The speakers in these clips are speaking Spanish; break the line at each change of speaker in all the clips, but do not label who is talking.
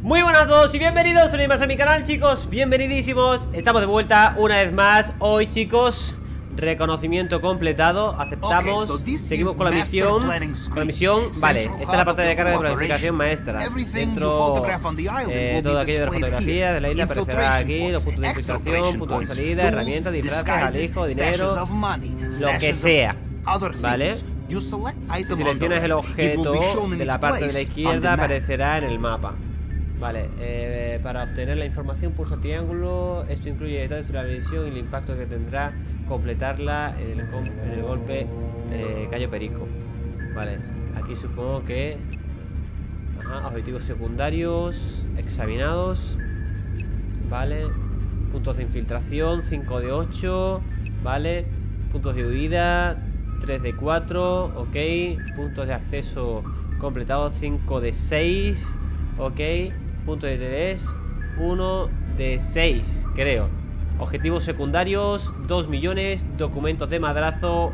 Muy buenas a todos y bienvenidos una vez más a mi canal, chicos. Bienvenidísimos. Estamos de vuelta una vez más. Hoy, chicos, reconocimiento completado. Aceptamos. Seguimos con la misión. Vale, esta es la pantalla de carga de planificación maestra. Dentro todo aquello de la fotografía de la isla aparecerá aquí. Los puntos de infiltración, puntos de salida, herramientas, disfraces, alijo, dinero, lo que sea. Vale. Si seleccionas el objeto de la parte de la izquierda, aparecerá en el mapa. Vale, para obtener la información pulsa triángulo. Esto incluye detalles sobre la misión y el impacto que tendrá completarla en el golpe Cayo Perico. Vale, aquí supongo que objetivos secundarios examinados. Vale, puntos de infiltración 5 de 8. Vale, puntos de huida 3 de 4. Ok, puntos de acceso completados 5 de 6. Ok, punto de interés 1 de 6, creo. Objetivos secundarios 2 millones. Documentos de madrazo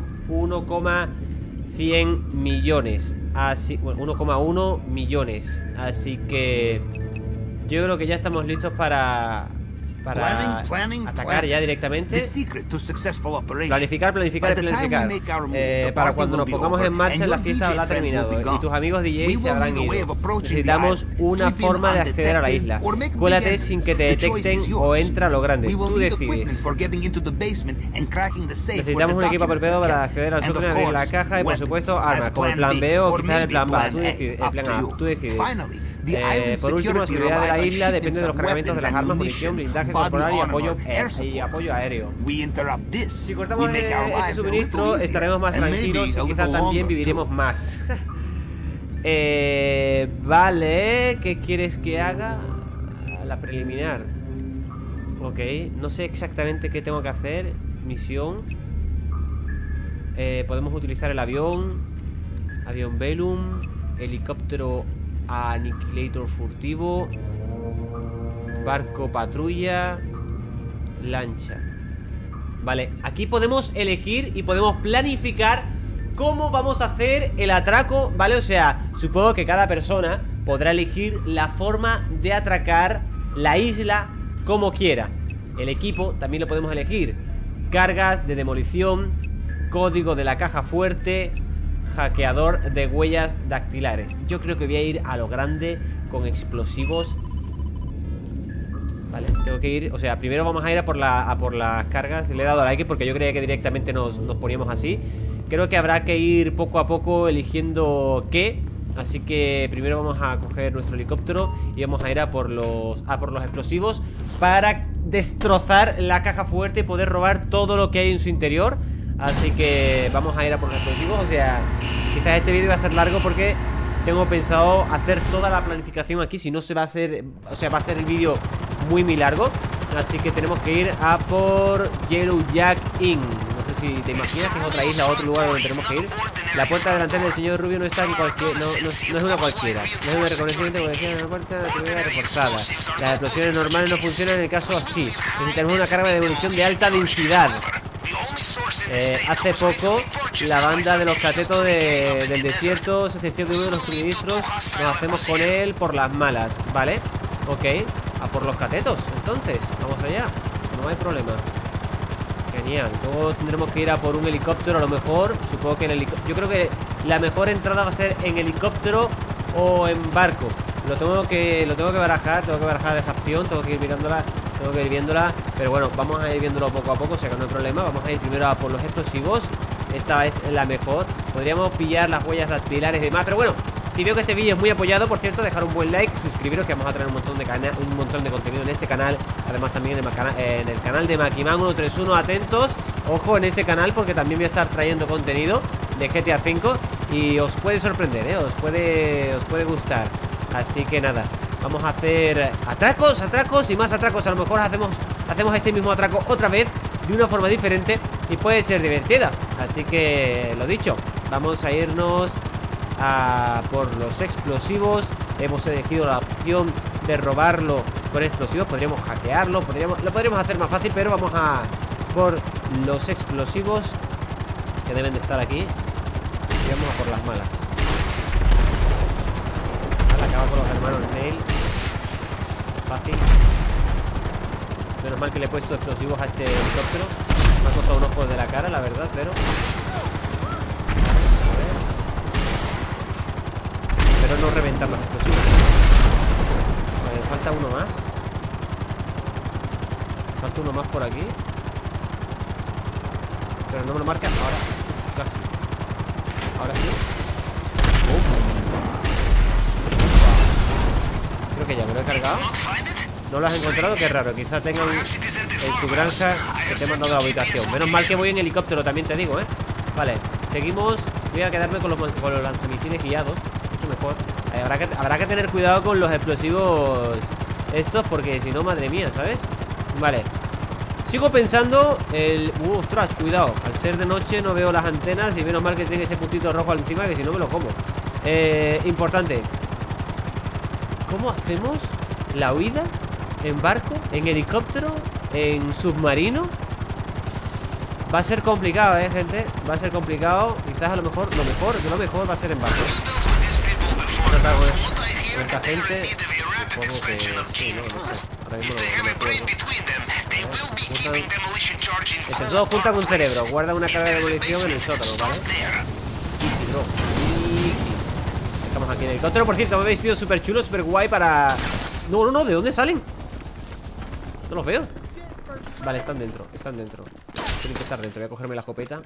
1,100 millones. Así, bueno, 1,1 millones. Así que yo creo que ya estamos listos para atacar ya directamente. Planificar. Para cuando nos pongamos en marcha, la fiesta habrá terminado y tus amigos DJs se habrán ido. Necesitamos una forma de acceder a la isla. Cuélate sin que te detecten o entra a lo grande. Tú decides. Necesitamos un equipo apropiado para acceder al sótano, abrir la caja y, por supuesto, armas, como el plan B o quizás el plan A. Tú decides. Por último, la seguridad de la isla depende de los cargamentos de las armas, munición, blindaje corporal y apoyo aéreo. Si cortamos ese suministro, estaremos más tranquilos y quizá también viviremos más. Vale, ¿qué quieres que haga? La preliminar. Ok, no sé exactamente qué tengo que hacer. Misión. Podemos utilizar el avión Velum, helicóptero Aniquilator furtivo, barco patrulla, lancha. Vale, aquí podemos elegir y podemos planificar cómo vamos a hacer el atraco, ¿vale? O sea, supongo que cada persona podrá elegir la forma de atracar la isla como quiera. El equipo también lo podemos elegir. Cargas de demolición, código de la caja fuerte, hackeador de huellas dactilares. Yo creo que voy a ir a lo grande con explosivos. Vale, tengo que ir, o sea, primero vamos a ir a por las cargas. Le he dado a like porque yo creía que directamente nos poníamos así. Creo que habrá que ir poco a poco eligiendo qué. Así que primero vamos a coger nuestro helicóptero y vamos a ir a por los explosivos para destrozar la caja fuerte y poder robar todo lo que hay en su interior. Así que vamos a ir a por los explosivos. O sea, quizás este vídeo va a ser largo porque tengo pensado hacer toda la planificación aquí. Si no se va a hacer, o sea, va a ser el vídeo muy largo. Así que tenemos que ir a por Yellow Jack Inn. No sé si te imaginas que es otra isla, otro lugar donde tenemos que ir. La puerta delantera del señor Rubio no está aquí no es una cualquiera. No es una reconocimiento como decía en la puerta de seguridad reforzada. Las explosiones normales no funcionan en el caso así. Necesitamos una carga de munición de alta densidad. Hace poco la banda de los catetos del desierto se sintió de uno de los suministros. Nos hacemos con él por las malas, ¿vale? Ok, a por los catetos. Entonces, vamos allá, no hay problema. Genial, luego tendremos que ir a por un helicóptero a lo mejor. Supongo que yo creo que la mejor entrada va a ser en helicóptero o en barco. Lo tengo que barajar, esa opción. Tengo que ir mirándola, pero bueno, vamos a ir viéndolo poco a poco, o sea que no hay problema. Vamos a ir primero a por los explosivos. Esta es la mejor. Podríamos pillar las huellas dactilares y demás, pero bueno, si veo que este vídeo es muy apoyado, por cierto, dejar un buen like, suscribiros, que vamos a traer un montón de contenido en este canal. Además también en el canal de Makiman131, atentos, ojo en ese canal porque también voy a estar trayendo contenido de GTA V y os puede sorprender, os puede gustar. Así que nada, vamos a hacer atracos y más atracos. A lo mejor hacemos este mismo atraco otra vez de una forma diferente y puede ser divertida. Así que, lo dicho, vamos a irnos a por los explosivos. Hemos elegido la opción de robarlo con explosivos. Podríamos hackearlo, lo podríamos hacer más fácil, pero vamos a por los explosivos que deben de estar aquí. Y vamos a por las malas. Vale, acaba con los hermanos Nail. Fácil. Menos mal que le he puesto explosivos a este helicóptero. Me ha costado un ojo de la cara, la verdad, pero... A ver. Pero no reventar los explosivos. Vale, falta uno más. Falta uno más por aquí. Pero no me lo marca. Ahora, casi. Ahora sí. Creo que ya me lo he cargado. ¿No lo has encontrado? Qué raro. Quizá tengan en su granja que te he mandado a la habitación. Menos mal que voy en helicóptero, también te digo, ¿eh? Vale, seguimos. Voy a quedarme con los lanzamisiles guiados. Mucho mejor. Habrá que tener cuidado con los explosivos estos, porque si no, madre mía, ¿sabes? Vale. Sigo pensando ostras, cuidado. Al ser de noche no veo las antenas. Y menos mal que tiene ese puntito rojo encima, que si no me lo como. Importante. ¿Cómo hacemos la huida? ¿En barco? ¿En helicóptero? ¿En submarino? Va a ser complicado, gente. Va a ser complicado. Quizás a lo mejor lo mejor va a ser en barco. Tratar con esta gente. Supongo que sí, no sé. Ahora mismo no me acuerdo. Todo junta con un cerebro. Guarda una carga de munición en el sótano, ¿vale? Easy, bro. Easy. Estamos aquí en el helicóptero. Por cierto, me habéis vestido súper chulo, súper guay para... No, ¿de dónde salen? No los veo. Vale, están dentro. Tienen que estar dentro. Voy a cogerme la escopeta.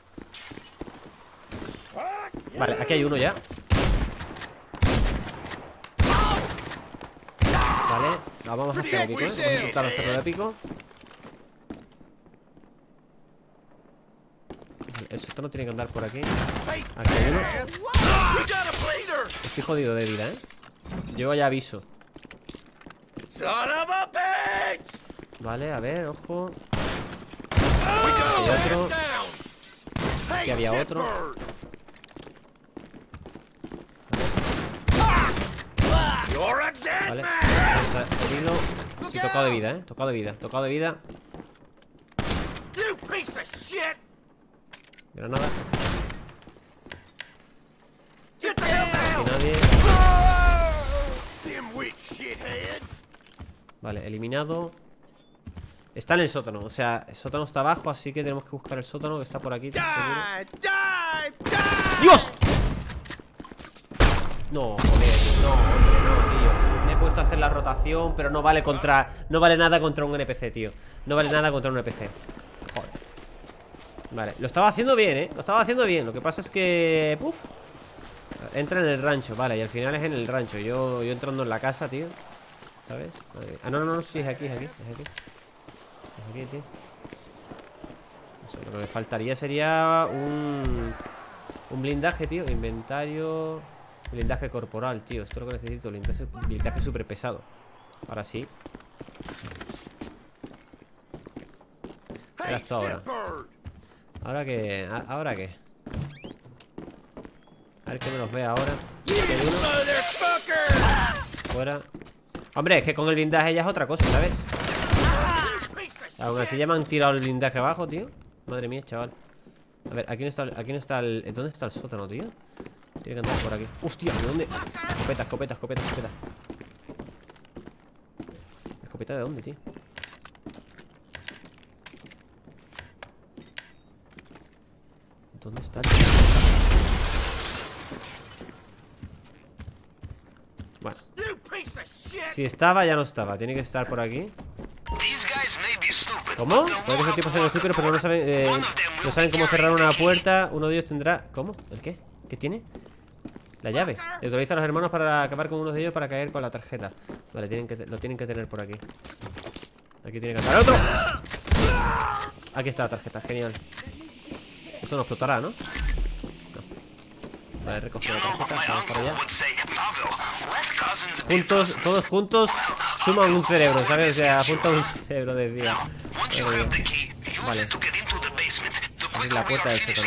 Vale, aquí hay uno ya. Vale, la vamos a hacer épico, ¿eh? Vamos a intentar hacerlo épico. El sótano tiene que andar por aquí. Aquí hay uno. Estoy jodido de vida, ¿eh? Yo ya aviso. Vale, a ver, ojo. Aquí hay otro. Aquí había otro. Vale, está herido. Sí, tocado de vida, tocado de vida. Granada. Aquí nadie. Vale, eliminado. Está en el sótano, o sea, el sótano está abajo, así que tenemos que buscar el sótano que está por aquí. ¡Dios! No, joder, no, hombre, no, tío. Me he puesto a hacer la rotación, pero no vale nada contra un NPC, tío. No vale nada contra un NPC. Joder. Vale, lo estaba haciendo bien, Lo estaba haciendo bien. Lo que pasa es que... Puf. Entra en el rancho, vale, y al final es en el rancho. Yo entrando en la casa, tío. ¿Sabes? Ah, no, sí, es aquí. Es aquí, tío. No sé, lo que me faltaría sería un blindaje, tío. Inventario. Blindaje corporal, tío. Esto es lo que necesito. Blindaje súper pesado. Ahora sí. Era esto ahora. ¿Ahora qué? ¿Ahora qué? A ver que me los vea ahora. Fuera. Hombre, es que con el blindaje ya es otra cosa, ¿sabes? Aún así ya me han tirado el blindaje abajo, tío. Madre mía, chaval. A ver, aquí no está el... ¿Dónde está el sótano, tío? Tiene que andar por aquí. ¡Hostia! ¿De dónde? Escopeta. ¿Escopeta de dónde, tío? ¿Dónde está el... Bueno. Si estaba, ya no estaba. Tiene que estar por aquí. ¿Cómo? Puede que esos tipos sean estúpidos, pero no saben cómo cerrar una puerta. Uno de ellos tendrá... ¿Cómo? ¿El qué? ¿Qué tiene? La llave. Le autoriza a los hermanos para acabar con uno de ellos para caer con la tarjeta. Vale, lo tienen que tener por aquí. Aquí tiene que andar otro. Aquí está la tarjeta, genial. Esto no explotará, ¿no? No. Vale, recogido la tarjeta. Vamos para allá. Juntos, todos juntos suman un cerebro, ¿sabes? O sea, juntan un cerebro de día. Vale. Abrir la puerta del sótano.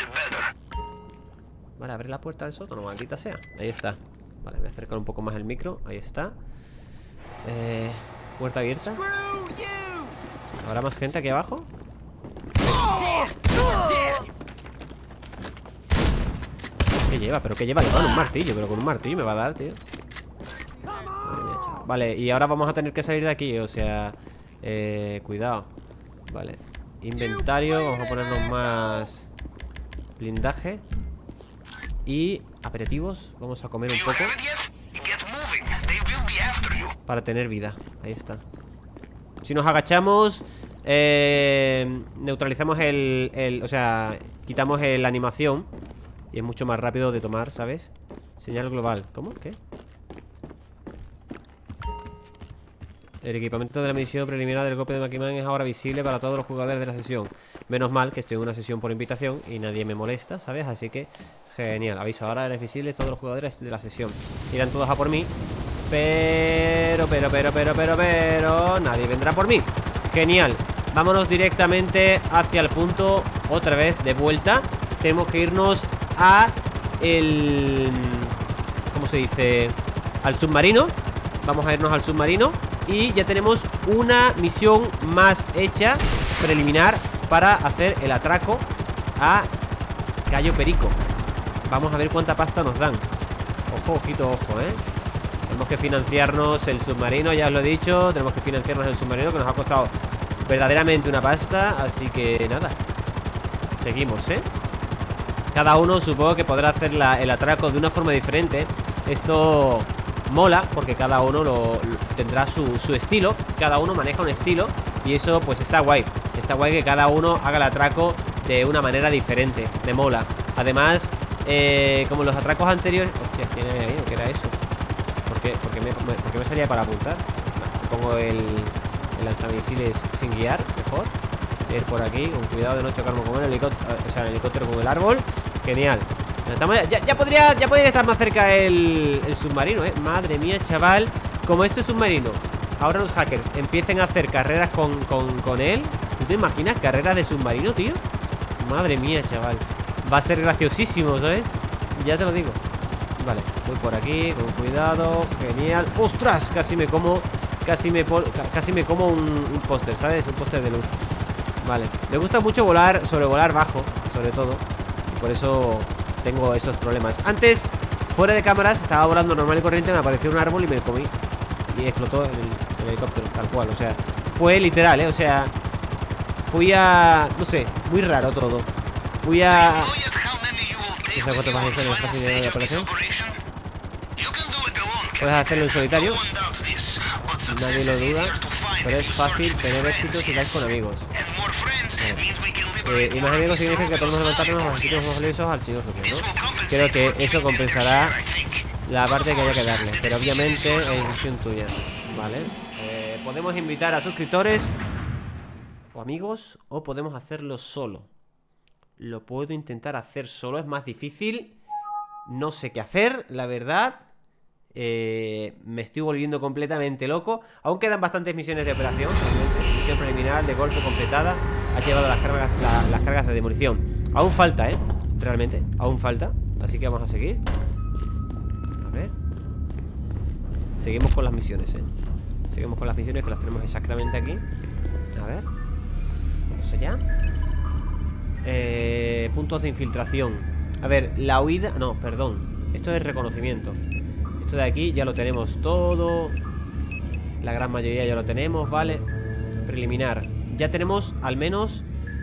Vale, abre la puerta del sótano, maldita sea. Ahí está. Vale, voy a acercar un poco más el micro. Ahí está. Puerta abierta. ¿Habrá más gente aquí abajo? ¿Qué lleva? ¿Pero qué lleva? Le van un martillo. Pero con un martillo me va a dar, tío. Madre mía, chaval. Vale, y ahora vamos a tener que salir de aquí. O sea, cuidado. Vale, inventario. Vamos a ponernos más blindaje. Y aperitivos. Vamos a comer un poco para tener vida. Ahí está. Si nos agachamos, neutralizamos o sea, quitamos la animación. Y es mucho más rápido de tomar, ¿sabes? Señal global. ¿Cómo? ¿Qué? El equipamiento de la misión preliminar del golpe de Makiman es ahora visible para todos los jugadores de la sesión. Menos mal que estoy en una sesión por invitación y nadie me molesta, ¿sabes? Así que, genial. Aviso, ahora eres visible todos los jugadores de la sesión. Irán todos a por mí. Pero, nadie vendrá por mí. Genial. Vámonos directamente hacia el punto. Otra vez, de vuelta. Tenemos que irnos a ¿cómo se dice? Al submarino. Vamos a irnos al submarino. Y ya tenemos una misión más hecha, preliminar, para hacer el atraco a Cayo Perico. Vamos a ver cuánta pasta nos dan. Ojo, ojito, ojo, Tenemos que financiarnos el submarino, ya os lo he dicho. Tenemos que financiarnos el submarino, que nos ha costado verdaderamente una pasta. Así que nada, seguimos, Cada uno supongo que podrá hacer el atraco de una forma diferente. Esto mola porque cada uno tendrá su estilo. Cada uno maneja un estilo. Y eso pues está guay. Está guay que cada uno haga el atraco de una manera diferente. Me mola. Además, como los atracos anteriores... Hostia, ¿quién hay ahí? ¿Qué era eso? ¿Por qué me salía para apuntar? Pongo el lanzamisiles sin guiar. Mejor ir por aquí, con cuidado de no chocarme con el helicóptero. O sea, el helicóptero con el árbol. Genial. Ya podría estar más cerca el submarino, Madre mía, chaval. Como este submarino, ahora los hackers empiecen a hacer carreras con él. ¿Tú te imaginas carreras de submarino, tío? Madre mía, chaval. Va a ser graciosísimo, ¿sabes? Ya te lo digo. Vale, voy por aquí, con cuidado. Genial. ¡Ostras! Casi me como un póster, ¿sabes? Un póster de luz. Vale, me gusta mucho sobrevolar bajo, sobre todo. Y por eso tengo esos problemas. Antes, fuera de cámaras, estaba volando normal y corriente. Me apareció un árbol y me comí. Y explotó el helicóptero, tal cual. O sea, fue literal, O sea, fui a... No sé, muy raro todo. Fui a... No sé cuánto más es en el espacio de operación. Puedes hacerlo en solitario. Nadie lo duda. Pero es fácil tener éxito si vais con amigos. Y más amigos significa que podemos levantarnos los sitios más valiosos al señor sujeto, ¿no? Creo que eso compensará la parte que haya que darle. Pero obviamente es decisión tuya. Vale. Podemos invitar a suscriptores o amigos, o podemos hacerlo solo. Lo puedo intentar hacer solo. Es más difícil. No sé qué hacer, la verdad. Me estoy volviendo completamente loco. Aún quedan bastantes misiones de operación. Misión preliminar de golpe completada. Ha llevado las cargas de demolición. Aún falta, realmente, aún falta. Así que vamos a seguir. A ver. Seguimos con las misiones, Seguimos con las misiones, que las tenemos exactamente aquí. A ver. Vamos allá. Puntos de infiltración. A ver, la huida... No, perdón. Esto es reconocimiento. Esto de aquí ya lo tenemos todo. La gran mayoría ya lo tenemos, vale. Preliminar. Ya tenemos al menos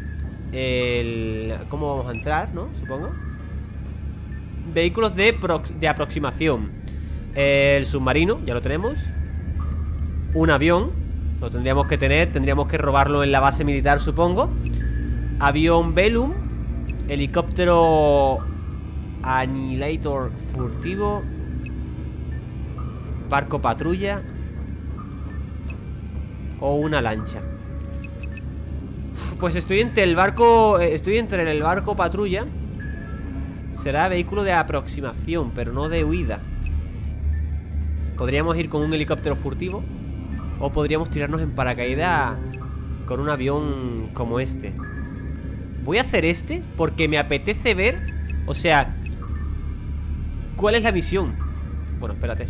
cómo vamos a entrar, ¿no? Supongo. Vehículos de aproximación. El submarino, ya lo tenemos. Un avión. Lo tendríamos que tener. Tendríamos que robarlo en la base militar, supongo. Avión Velum. Helicóptero Annihilator furtivo. Barco patrulla. O una lancha. Pues estoy entre el barco. Estoy entre el barco patrulla. Será vehículo de aproximación, pero no de huida. Podríamos ir con un helicóptero furtivo, o podríamos tirarnos en paracaídas con un avión como este. Voy a hacer este porque me apetece ver. O sea, ¿cuál es la misión? Bueno, espérate.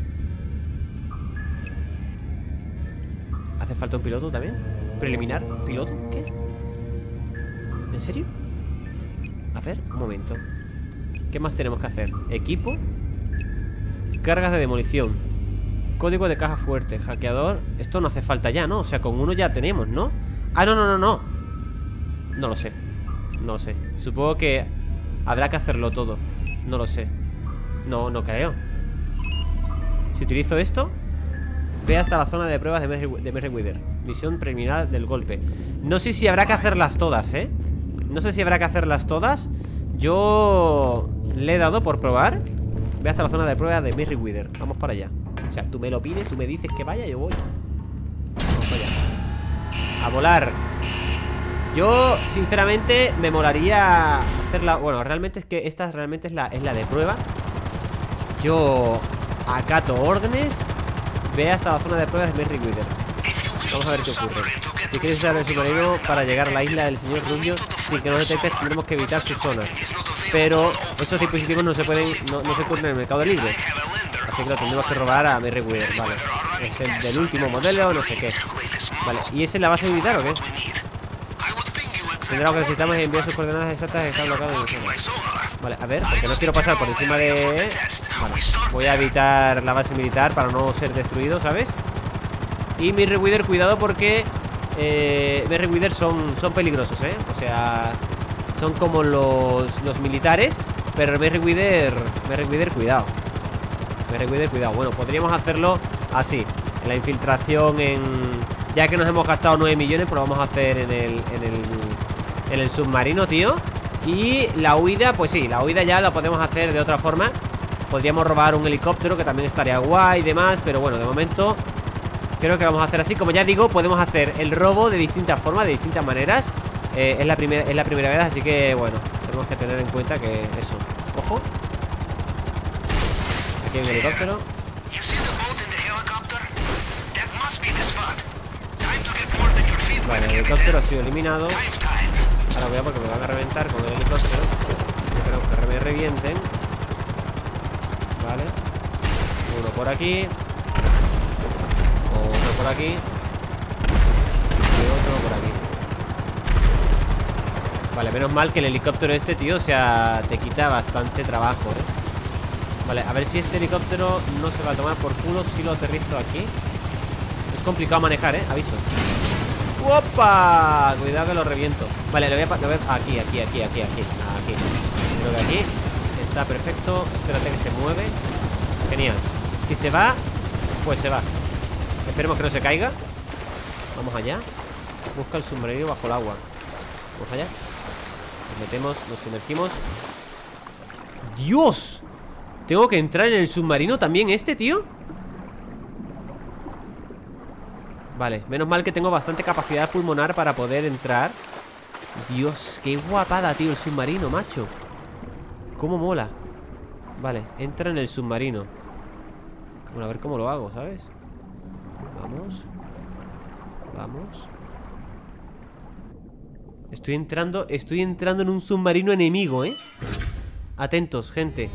¿Hace falta un piloto también? ¿Preliminar? ¿Piloto? ¿Qué? ¿En serio? A ver, un momento. ¿Qué más tenemos que hacer? Equipo. Cargas de demolición. Código de caja fuerte, hackeador. Esto no hace falta ya, ¿no? O sea, con uno ya tenemos, ¿no? Ah, no, no, no, no. No lo sé. No lo sé. Supongo que habrá que hacerlo todo. No lo sé. No, no creo. Si utilizo esto, ve hasta la zona de pruebas de Merryweather. Misión preliminar del golpe. No sé si habrá que hacerlas todas, ¿eh? No sé si habrá que hacerlas todas. Yo le he dado por probar. Ve hasta la zona de pruebas de Merryweather. Vamos para allá. O sea, tú me lo pides, tú me dices que vaya, yo voy. Vamos para allá. A volar. Yo, sinceramente, me molaría hacerla. Bueno, realmente es que esta realmente es la de prueba. Yo acato órdenes. Ve hasta la zona de pruebas de Merryweather. Vamos a ver qué ocurre. Si quieres usar el submarino para llegar a la isla del señor Rubio sin que nos detectes, tendremos que evitar sus zonas. Pero estos dispositivos no se pueden, no se encuentran en el mercado libre. Así que lo tendremos que robar a Merryweather. Vale. Es el del último modelo, no sé qué. Vale. ¿Y ese la vas a evitar o qué? Tendrá lo que necesitamos es enviar sus coordenadas exactas que están bloqueadas en el zona. Vale, a ver, porque no quiero pasar por encima de... Vale, voy a evitar la base militar para no ser destruido, ¿sabes? Y Merryweather, cuidado porque Merryweather son peligrosos, ¿eh? O sea, son como los militares. Pero Merryweather, cuidado. Merryweather, cuidado. Bueno, podríamos hacerlo así, en la infiltración ya que nos hemos gastado 9 millones, pues lo vamos a hacer en el submarino, tío. Y la huida, pues sí, la huida ya la podemos hacer de otra forma. Podríamos robar un helicóptero, que también estaría guay y demás. Pero bueno, de momento creo que vamos a hacer así. Como ya digo, podemos hacer el robo de distintas formas, de distintas maneras. Es la primera vez, así que bueno, tenemos que tener en cuenta que eso. Ojo. Aquí hay un helicóptero. Vale, el helicóptero ha sido eliminado. Ahora voy a porque me van a reventar con el helicóptero. Yo creo que me revienten. Vale. Uno por aquí. Otro por aquí. Y otro por aquí. Vale, menos mal que el helicóptero este, tío, o sea, te quita bastante trabajo, ¿eh? Vale, a ver si este helicóptero no se va a tomar por culo si lo aterrizo aquí. Es complicado manejar, ¿eh? Aviso. ¡Opa! Cuidado que lo reviento. Vale, lo voy a... Aquí. Creo que aquí está perfecto. Espérate que se mueve. Genial. Si se va, pues se va. Esperemos que no se caiga. Vamos allá. Busca el submarino bajo el agua. Vamos allá. Nos metemos, nos sumergimos. ¡Dios! ¿Tengo que entrar en el submarino también este, tío? Vale, menos mal que tengo bastante capacidad pulmonar para poder entrar. Dios, qué guapada, tío, el submarino, macho. Cómo mola. Vale, entra en el submarino. Bueno, a ver cómo lo hago, ¿sabes? Vamos. Estoy entrando en un submarino enemigo, ¿eh? Atentos, gente.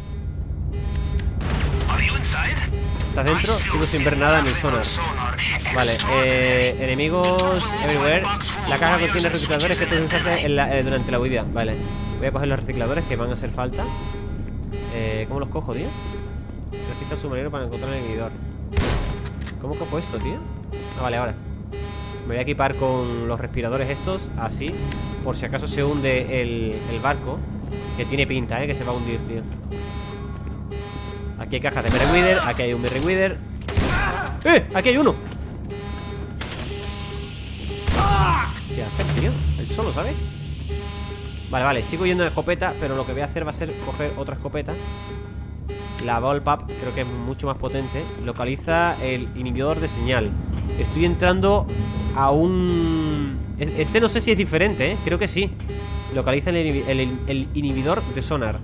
¿Estás dentro? Sigo sin ver nada en el sonar. Vale, enemigos everywhere. La caja contiene recicladores que puedes usar durante la huida. Vale, voy a coger los recicladores que van a hacer falta. ¿Cómo los cojo, tío? Registra el submarino para encontrar el inhibidor. ¿Cómo cojo esto, tío? Ah, vale, ahora. Me voy a equipar con los respiradores estos, así, por si acaso se hunde el barco. Que tiene pinta, que se va a hundir, tío. Aquí hay cajas de Merryweather. Aquí hay un Merryweather. Aquí hay uno. ¿Qué haces, tío? El solo, ¿sabes? Vale, sigo yendo de escopeta. Pero lo que voy a hacer va a ser coger otra escopeta. La Bullpup, creo que es mucho más potente. Localiza el inhibidor de señal. Estoy entrando a un... Este no sé si es diferente, creo que sí. Localiza el inhibidor de sonar.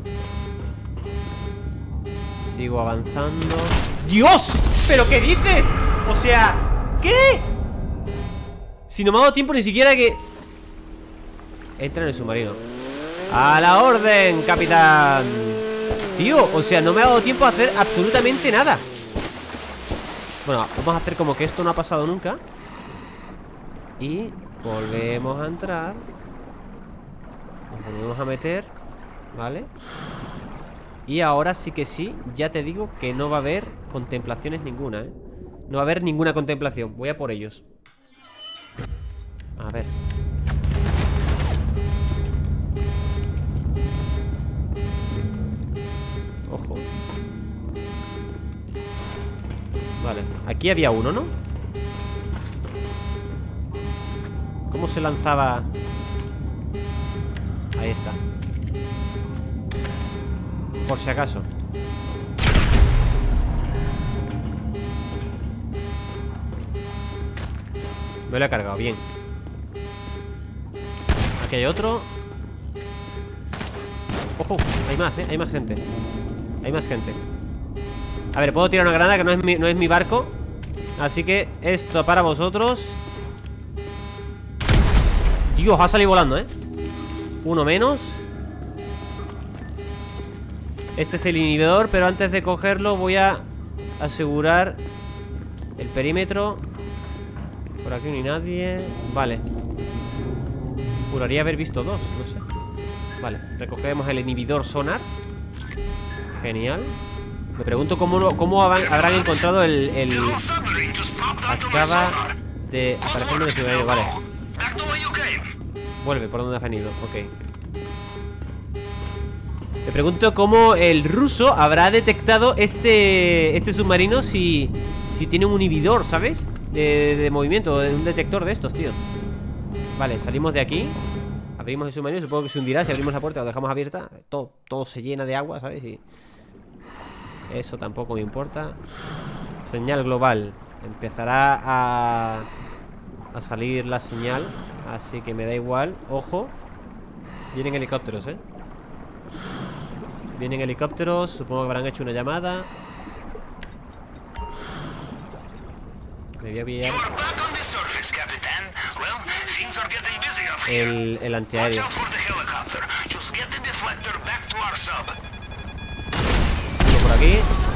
Sigo avanzando. ¡Dios! ¿Pero qué dices? O sea, ¿qué? Si no me ha dado tiempo ni siquiera que... Entra en el submarino. ¡A la orden, capitán! Tío, o sea, no me ha dado tiempo a hacer absolutamente nada. Bueno, vamos a hacer como que esto no ha pasado nunca. Y volvemos a entrar. Nos volvemos a meter. ¿Vale? Y ahora sí que sí, ya te digo que no va a haber contemplaciones ninguna, no va a haber ninguna contemplación. Voy a por ellos. A ver. Ojo. Vale, aquí había uno, ¿no? ¿Cómo se lanzaba? Ahí está. Por si acaso. Me lo he cargado, bien. Aquí hay otro. Ojo, hay más, hay más gente. Hay más gente. A ver, puedo tirar una granada que no es mi barco. Así que esto para vosotros. Dios, ha salido volando, Uno menos. Este es el inhibidor, pero antes de cogerlo voy a asegurar el perímetro. Por aquí no hay nadie. Vale. Juraría haber visto dos, no sé. Vale, recogemos el inhibidor sonar. Genial. Me pregunto cómo habrán encontrado el... Acaba de aparecerme de submarino, vale. Vuelve por donde has venido, ok. Me pregunto cómo el ruso habrá detectado este submarino si tiene un inhibidor, ¿sabes? De movimiento, un detector de estos, tío. Vale, salimos de aquí. Abrimos el submarino, supongo que se hundirá si abrimos la puerta o dejamos abierta. Todo se llena de agua, ¿sabes? Y eso tampoco me importa. Señal global. Empezará a salir la señal, así que me da igual. Ojo. Vienen helicópteros, Vienen helicópteros. Supongo que habrán hecho una llamada. Me voy a pillar el antiaéreo. Uno por aquí.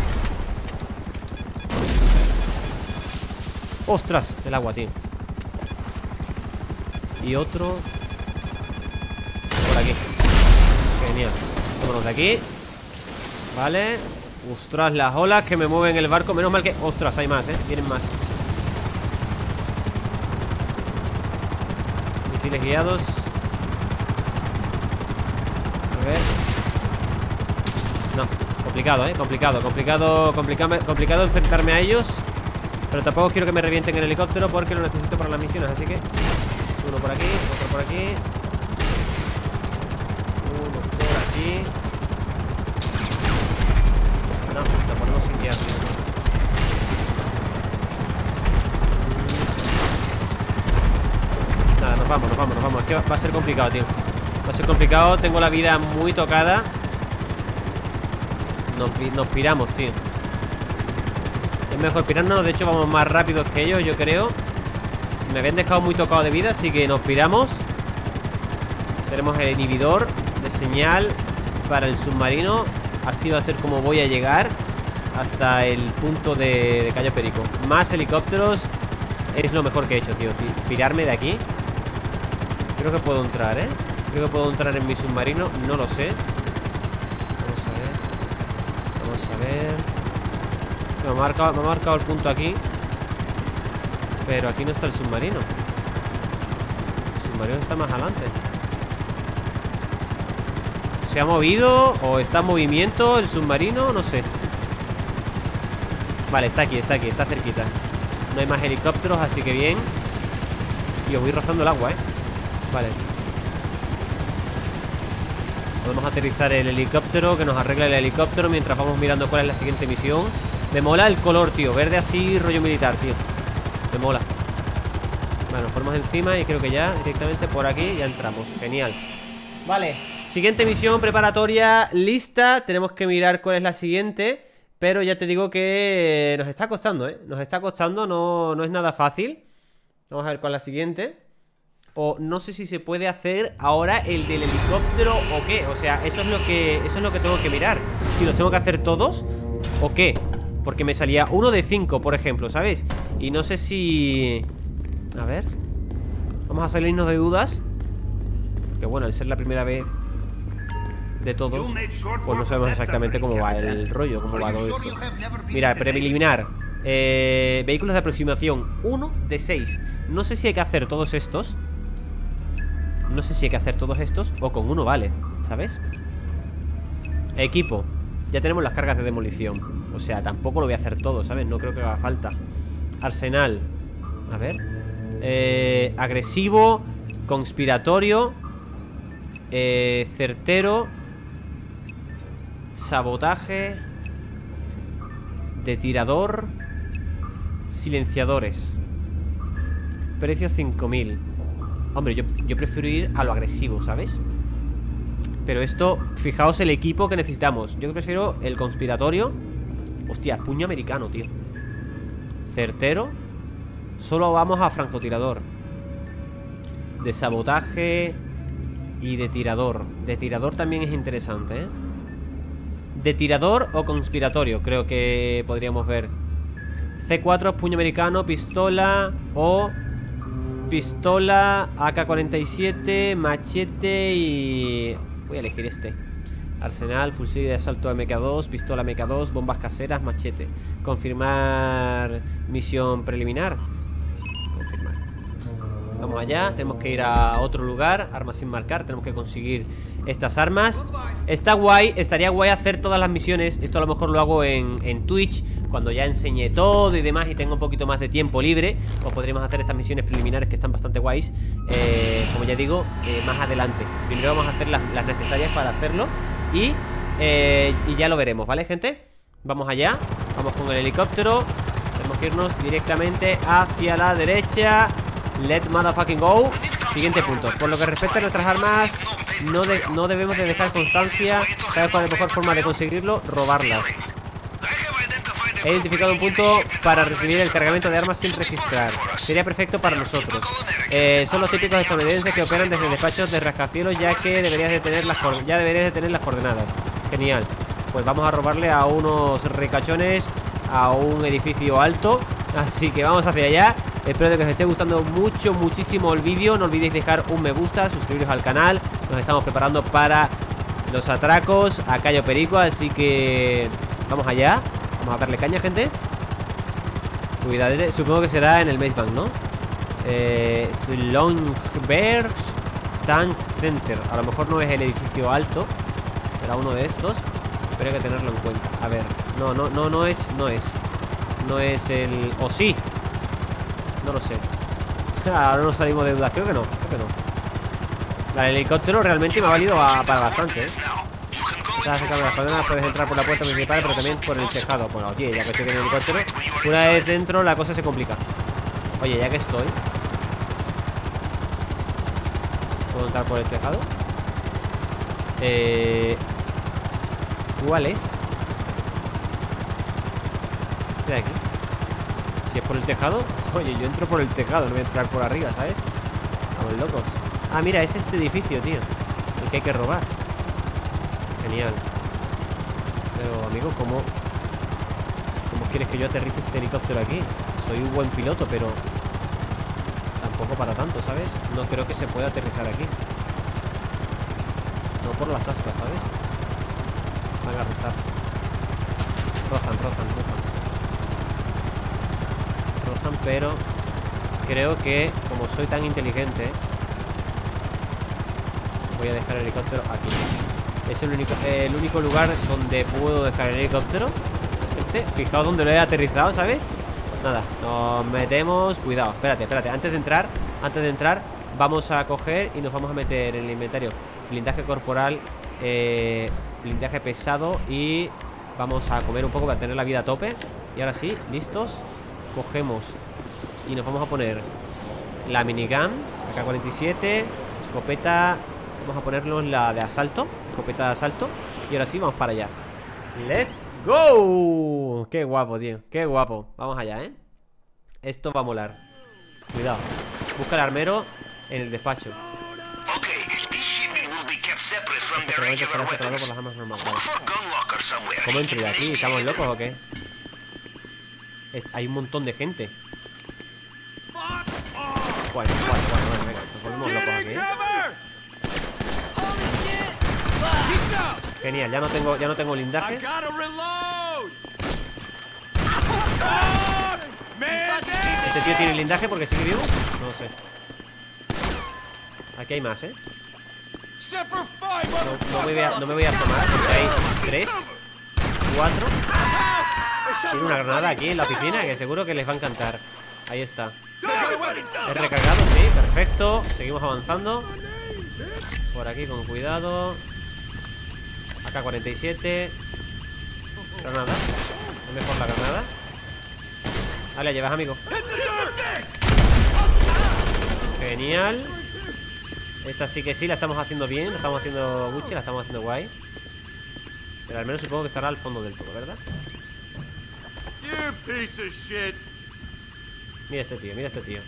¡Ostras! El agua, tío. Y otro por aquí. Genial. Vámonos de aquí. Vale. Ostras, las olas que me mueven el barco. Menos mal que... Ostras, hay más, Vienen más. Misiles guiados. A ver. No, complicado enfrentarme a ellos. Pero tampoco quiero que me revienten el helicóptero porque lo necesito para las misiones, así que... Uno por aquí, otro por aquí. Uno por aquí. No, lo ponemos sin guiar, tío. Nada, nos vamos. Es que va a ser complicado, tío. Va a ser complicado, tengo la vida muy tocada. Nos piramos, tío. Es mejor pirarnos, de hecho vamos más rápidos que ellos, yo creo. Me habían dejado muy tocado de vida, así que nos piramos. Tenemos el inhibidor de señal para el submarino. Así va a ser como voy a llegar hasta el punto de Cayo Perico. Más helicópteros es lo mejor que he hecho, tío. Pirarme de aquí. Creo que puedo entrar, Creo que puedo entrar en mi submarino, no lo sé. Vamos a ver. Me ha marcado el punto aquí. Pero aquí no está el submarino. El submarino está más adelante. ¿Se ha movido? ¿O está en movimiento el submarino? No sé. Vale, está aquí, está cerquita. No hay más helicópteros, así que bien. Y os voy rozando el agua, Vale. Podemos aterrizar el helicóptero, que nos arregle el helicóptero mientras vamos mirando cuál es la siguiente misión. Me mola el color, tío. Verde así, rollo militar, tío. Me mola. Vale, nos ponemos encima y creo que ya directamente por aquí ya entramos. Genial. Vale, siguiente misión preparatoria lista. Tenemos que mirar cuál es la siguiente. Pero ya te digo que nos está costando, Nos está costando, no es nada fácil. Vamos a ver cuál es la siguiente. O no sé si se puede hacer ahora el del helicóptero o qué. O sea, eso es lo que tengo que mirar. Si los tengo que hacer todos o qué. Porque me salía uno de 5, por ejemplo, ¿sabes? Y no sé si... A ver. Vamos a salirnos de dudas. Porque bueno, al ser la primera vez de todos, pues no sabemos exactamente cómo va el rollo, cómo va todo esto. Mira, preliminar. Vehículos de aproximación, 1 de 6. No sé si hay que hacer todos estos. No sé si hay que hacer todos estos o con uno vale, ¿sabes? Equipo. Ya tenemos las cargas de demolición. O sea, tampoco lo voy a hacer todo, ¿sabes? No creo que haga falta. Arsenal. A ver. Agresivo. Conspiratorio. Certero. Sabotaje. De tirador. Silenciadores. Precio 5000. Hombre, yo prefiero ir a lo agresivo, ¿sabes? Pero esto, fijaos el equipo que necesitamos. Yo prefiero el conspiratorio. Hostia, puño americano, tío. Certero. Solo vamos a francotirador. De sabotaje. Y de tirador. De tirador también es interesante, ¿eh? De tirador o conspiratorio, creo que podríamos ver. C4, puño americano, pistola. O pistola, AK-47, machete y... voy a elegir este. Arsenal, fusil de asalto MK2, pistola MK2, bombas caseras, machete. Confirmar misión preliminar. Confirmar. Vamos allá, tenemos que ir a otro lugar. Armas sin marcar, tenemos que conseguir estas armas. Está guay, estaría guay hacer todas las misiones. Esto a lo mejor lo hago en Twitch, cuando ya enseñé todo y demás y tengo un poquito más de tiempo libre. O podríamos hacer estas misiones preliminares que están bastante guays, como ya digo, más adelante. Primero vamos a hacer las necesarias para hacerlo. Y ya lo veremos, ¿vale, gente? Vamos allá, vamos con el helicóptero. Tenemos que irnos directamente hacia la derecha. Let's motherfucking go. Siguiente punto. Por lo que respecta a nuestras armas, no debemos de dejar constancia. ¿Sabes cuál es la mejor forma de conseguirlo? Robarlas. He identificado un punto para recibir el cargamento de armas sin registrar. Sería perfecto para nosotros. Son los típicos estadounidenses que operan desde despachos de rascacielos, ya que deberías de tener las coordenadas. Genial. Pues vamos a robarle a unos ricachones a un edificio alto. Así que vamos hacia allá. Espero que os esté gustando muchísimo el vídeo. No olvidéis dejar un me gusta, suscribiros al canal. Nos estamos preparando para los atracos a Cayo Perico, así que vamos allá. Vamos a darle caña, gente. Cuidado, supongo que será en el Maze Bank, ¿no? Longberg Stand Center. A lo mejor no es el edificio alto, será uno de estos, pero hay que tenerlo en cuenta. A ver, no es el... o sí. No lo sé. Ahora no salimos de dudas, creo que no. El helicóptero realmente me ha valido para bastante, ¿eh? Estás acercando las coordenadas, puedes entrar por la puerta principal, pero también por el tejado. Bueno, oye, ya que estoy en el helicóptero, una vez dentro la cosa se complica. Oye, ya que estoy, ¿puedo entrar por el tejado? ¿Cuál es? Este de aquí. Si es por el tejado, oye, yo entro por el tejado, no voy a entrar por arriba, ¿sabes? Estamos locos. Ah, mira, es este edificio, tío, el que hay que robar. Genial. Pero, amigo, ¿cómo quieres que yo aterrice este helicóptero aquí? Soy un buen piloto, pero tampoco para tanto, ¿sabes? No creo que se pueda aterrizar aquí. No por las aspas, ¿sabes? Van a rozar. Rozan, pero creo que, como soy tan inteligente, voy a dejar el helicóptero aquí. Es el único lugar donde puedo dejar el helicóptero. Fijaos donde lo he aterrizado, ¿sabes? Pues nada, nos metemos. Cuidado, espérate, antes de entrar vamos a coger y nos vamos a meter en el inventario blindaje corporal, blindaje pesado. Y vamos a comer un poco para tener la vida a tope. Y ahora sí, listos. Cogemos y nos vamos a poner la minigun AK-47, escopeta. Vamos a ponernos la de asalto, escopeta de asalto. Y ahora sí, vamos para allá. ¡Let's go! ¡Qué guapo, tío! ¡Qué guapo! Vamos allá, ¿eh? Esto va a molar. Cuidado. Busca el armero en el despacho. Este estará separado por las armas normales. Vale. ¿Cómo entro yo aquí? ¿Estamos locos o qué? Hay un montón de gente. Bueno, venga, nos volvemos locos aquí, ¿eh? Genial, ya no tengo blindaje. Este tío tiene blindaje porque sigue vivo. No sé. Aquí hay más, no me voy a tomar porque hay 3, 4. Tiene una granada aquí en la oficina que seguro que les va a encantar. Ahí está. He recargado, sí, perfecto. Seguimos avanzando. Por aquí con cuidado. AK-47. Granada. Es mejor la granada. Vale, llevas, amigo. Genial. Esta sí que sí, la estamos haciendo bien. La estamos haciendo Gucci, la estamos haciendo guay. Pero al menos supongo que estará al fondo del todo, ¿verdad? Mira este tío, mira este tío.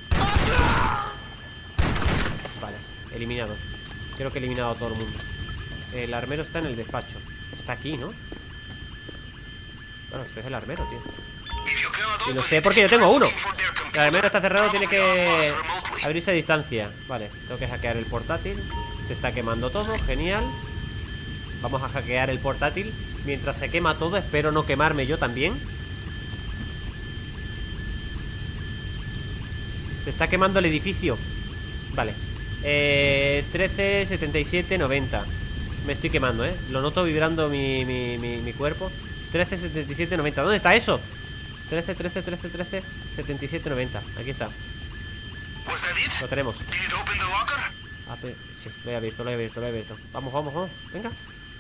Vale, eliminado. Creo que he eliminado a todo el mundo. El armero está en el despacho. Está aquí, ¿no? Bueno, este es el armero, tío. Y lo sé porque yo tengo uno. El armero está cerrado, tiene que abrirse a distancia. Vale, tengo que hackear el portátil. Se está quemando todo, genial. Vamos a hackear el portátil. Mientras se quema todo, espero no quemarme yo también. Se está quemando el edificio. Vale, 13, 77, 90. Me estoy quemando, lo noto vibrando mi cuerpo. 13, 77, 90. ¿Dónde está eso? 13, 13, 13, 13, 77, 90. Aquí está. Lo tenemos. Sí, lo he abierto, lo he abierto, lo he abierto. Vamos, vamos, vamos. Venga.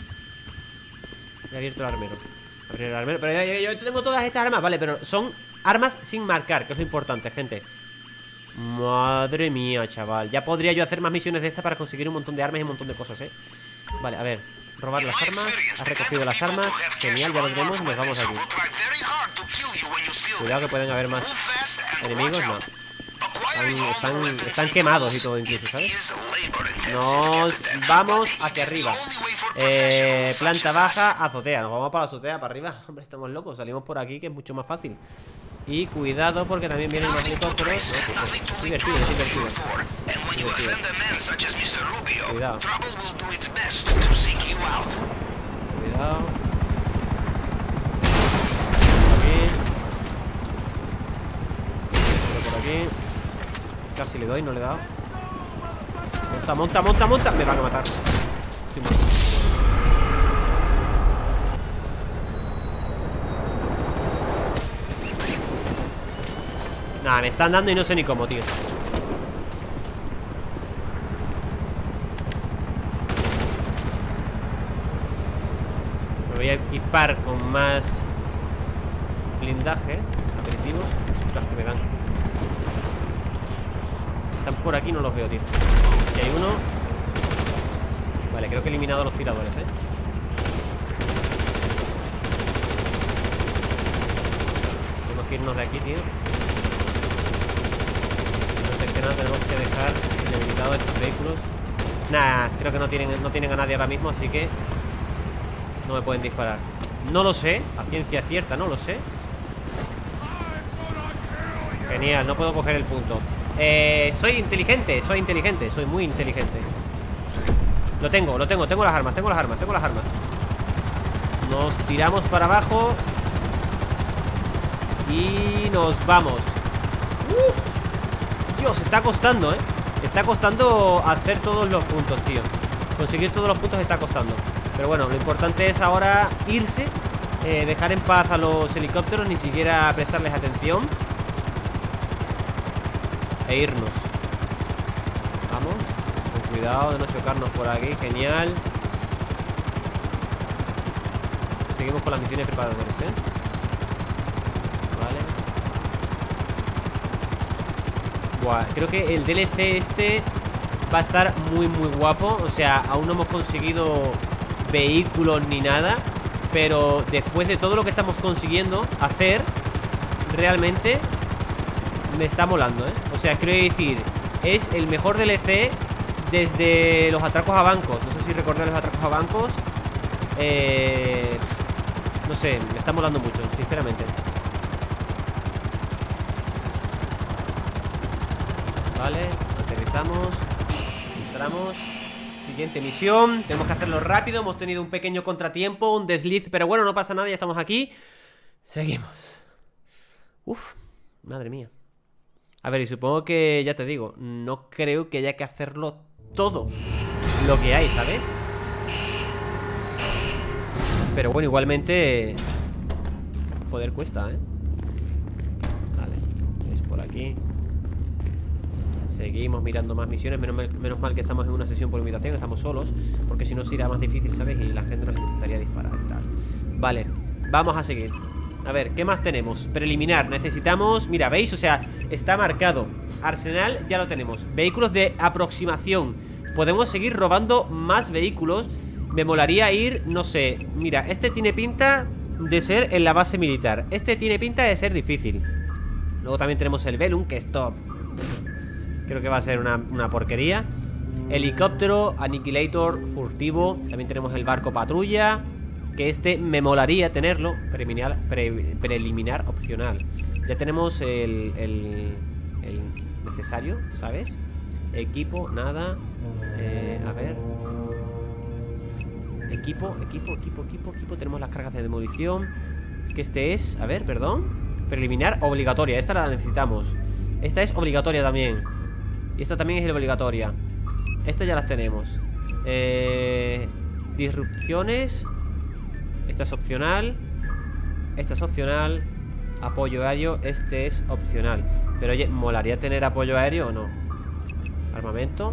He abierto el armero. Abrir el armero. Pero yo tengo todas estas armas. Vale, pero son armas sin marcar, que es lo importante, gente. Madre mía, chaval. Ya podría yo hacer más misiones de estas para conseguir un montón de armas y un montón de cosas, Vale, a ver. Robar las armas. Has recogido las armas. Genial, ya lo tenemos y nos vamos aquí. Cuidado que pueden haber más enemigos. No. Están quemados y todo incluso, ¿sabes? Nos vamos hacia arriba. Planta baja, azotea. Nos vamos para la azotea, para arriba. Hombre, estamos locos. Salimos por aquí, que es mucho más fácil. Y cuidado porque también vienen los helicópteros. Es divertido, es divertido. Cuidado. Cuidado. Por aquí. Casi le doy, no le he dado. Monta, monta, monta, monta. Me van a matar. Estoy muerto. Nada, me están dando y no sé ni cómo, tío. Me voy a equipar con más blindaje. Aperitivos. Ostras, que me dan. Están por aquí, no los veo, tío. Aquí hay uno. Vale, creo que he eliminado a los tiradores, Tenemos que irnos de aquí, tío. Antes que nada tenemos que dejar inhabilitados estos vehículos. Nah, creo que no tienen a nadie ahora mismo, así que no me pueden disparar. No lo sé, a ciencia cierta no lo sé. Genial, no puedo coger el punto. Soy inteligente, soy muy inteligente. Lo tengo las armas, tengo las armas. Nos tiramos para abajo y nos vamos. Dios, está costando, Está costando hacer todos los puntos, tío. Conseguir todos los puntos está costando. Pero bueno, lo importante es ahora irse, dejar en paz a los helicópteros, ni siquiera prestarles atención, e irnos. Vamos, con cuidado de no chocarnos por aquí. Genial. Seguimos con las misiones preparadores, Vale. Buah, creo que el DLC este va a estar muy muy guapo. O sea, aún no hemos conseguido vehículos ni nada, pero después de todo lo que estamos consiguiendo hacer, realmente me está molando, O sea, quiero decir, es el mejor DLC desde los atracos a bancos. No sé si recordáis los atracos a bancos. No sé, me está molando mucho, sinceramente. Vale, aterrizamos. Entramos. Siguiente misión. Tenemos que hacerlo rápido. Hemos tenido un pequeño contratiempo, un desliz, pero bueno, no pasa nada, ya estamos aquí. Seguimos. Uf. Madre mía. A ver, y supongo que, ya te digo, no creo que haya que hacerlo todo lo que hay, ¿sabes? Pero bueno, igualmente... Joder, cuesta, ¿eh? Vale, es por aquí. Seguimos mirando más misiones. Menos mal que estamos en una sesión por invitación. Estamos solos, porque si no sería más difícil, ¿sabes? Y la gente nos intentaría disparar y tal. Vale, vamos a seguir. A ver, ¿qué más tenemos? Preliminar, necesitamos... Mira, ¿veis? O sea, está marcado. Arsenal ya lo tenemos. Vehículos de aproximación. Podemos seguir robando más vehículos. Me molaría ir, no sé. Mira, este tiene pinta de ser en la base militar. Este tiene pinta de ser difícil. Luego también tenemos el Velum, que esto... creo que va a ser una porquería. Helicóptero, Annihilator, furtivo. También tenemos el barco patrulla, que este me molaría tenerlo. Preliminar opcional. Ya tenemos el necesario, ¿sabes? Equipo, nada. A ver. Equipo. Tenemos las cargas de demolición. Que este es, a ver, perdón. Preliminar obligatoria, esta la necesitamos. Esta es obligatoria también. Y esta también es obligatoria. Estas ya las tenemos. Disrupciones. Esta es opcional. Esta es opcional. Apoyo aéreo, este es opcional. Pero oye, ¿molaría tener apoyo aéreo o no? Armamento.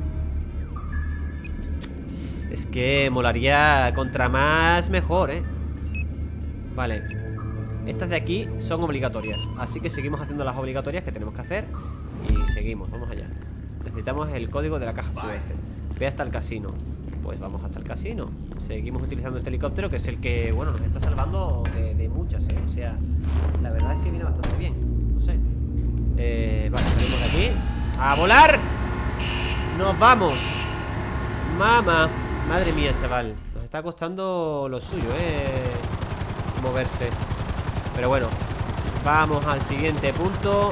Es que molaría contra más mejor, ¿eh? Vale. Estas de aquí son obligatorias, así que seguimos haciendo las obligatorias que tenemos que hacer. Y seguimos, vamos allá. Necesitamos el código de la caja fuerte. Ve hasta el casino. Pues vamos hasta el casino. Seguimos utilizando este helicóptero, que es el que, bueno, nos está salvando de muchas, ¿eh? O sea, la verdad es que viene bastante bien. No sé. Vale, salimos de aquí. ¡A volar! ¡Nos vamos! ¡Mamá! Madre mía, chaval. Nos está costando lo suyo, moverse. Pero bueno, vamos al siguiente punto.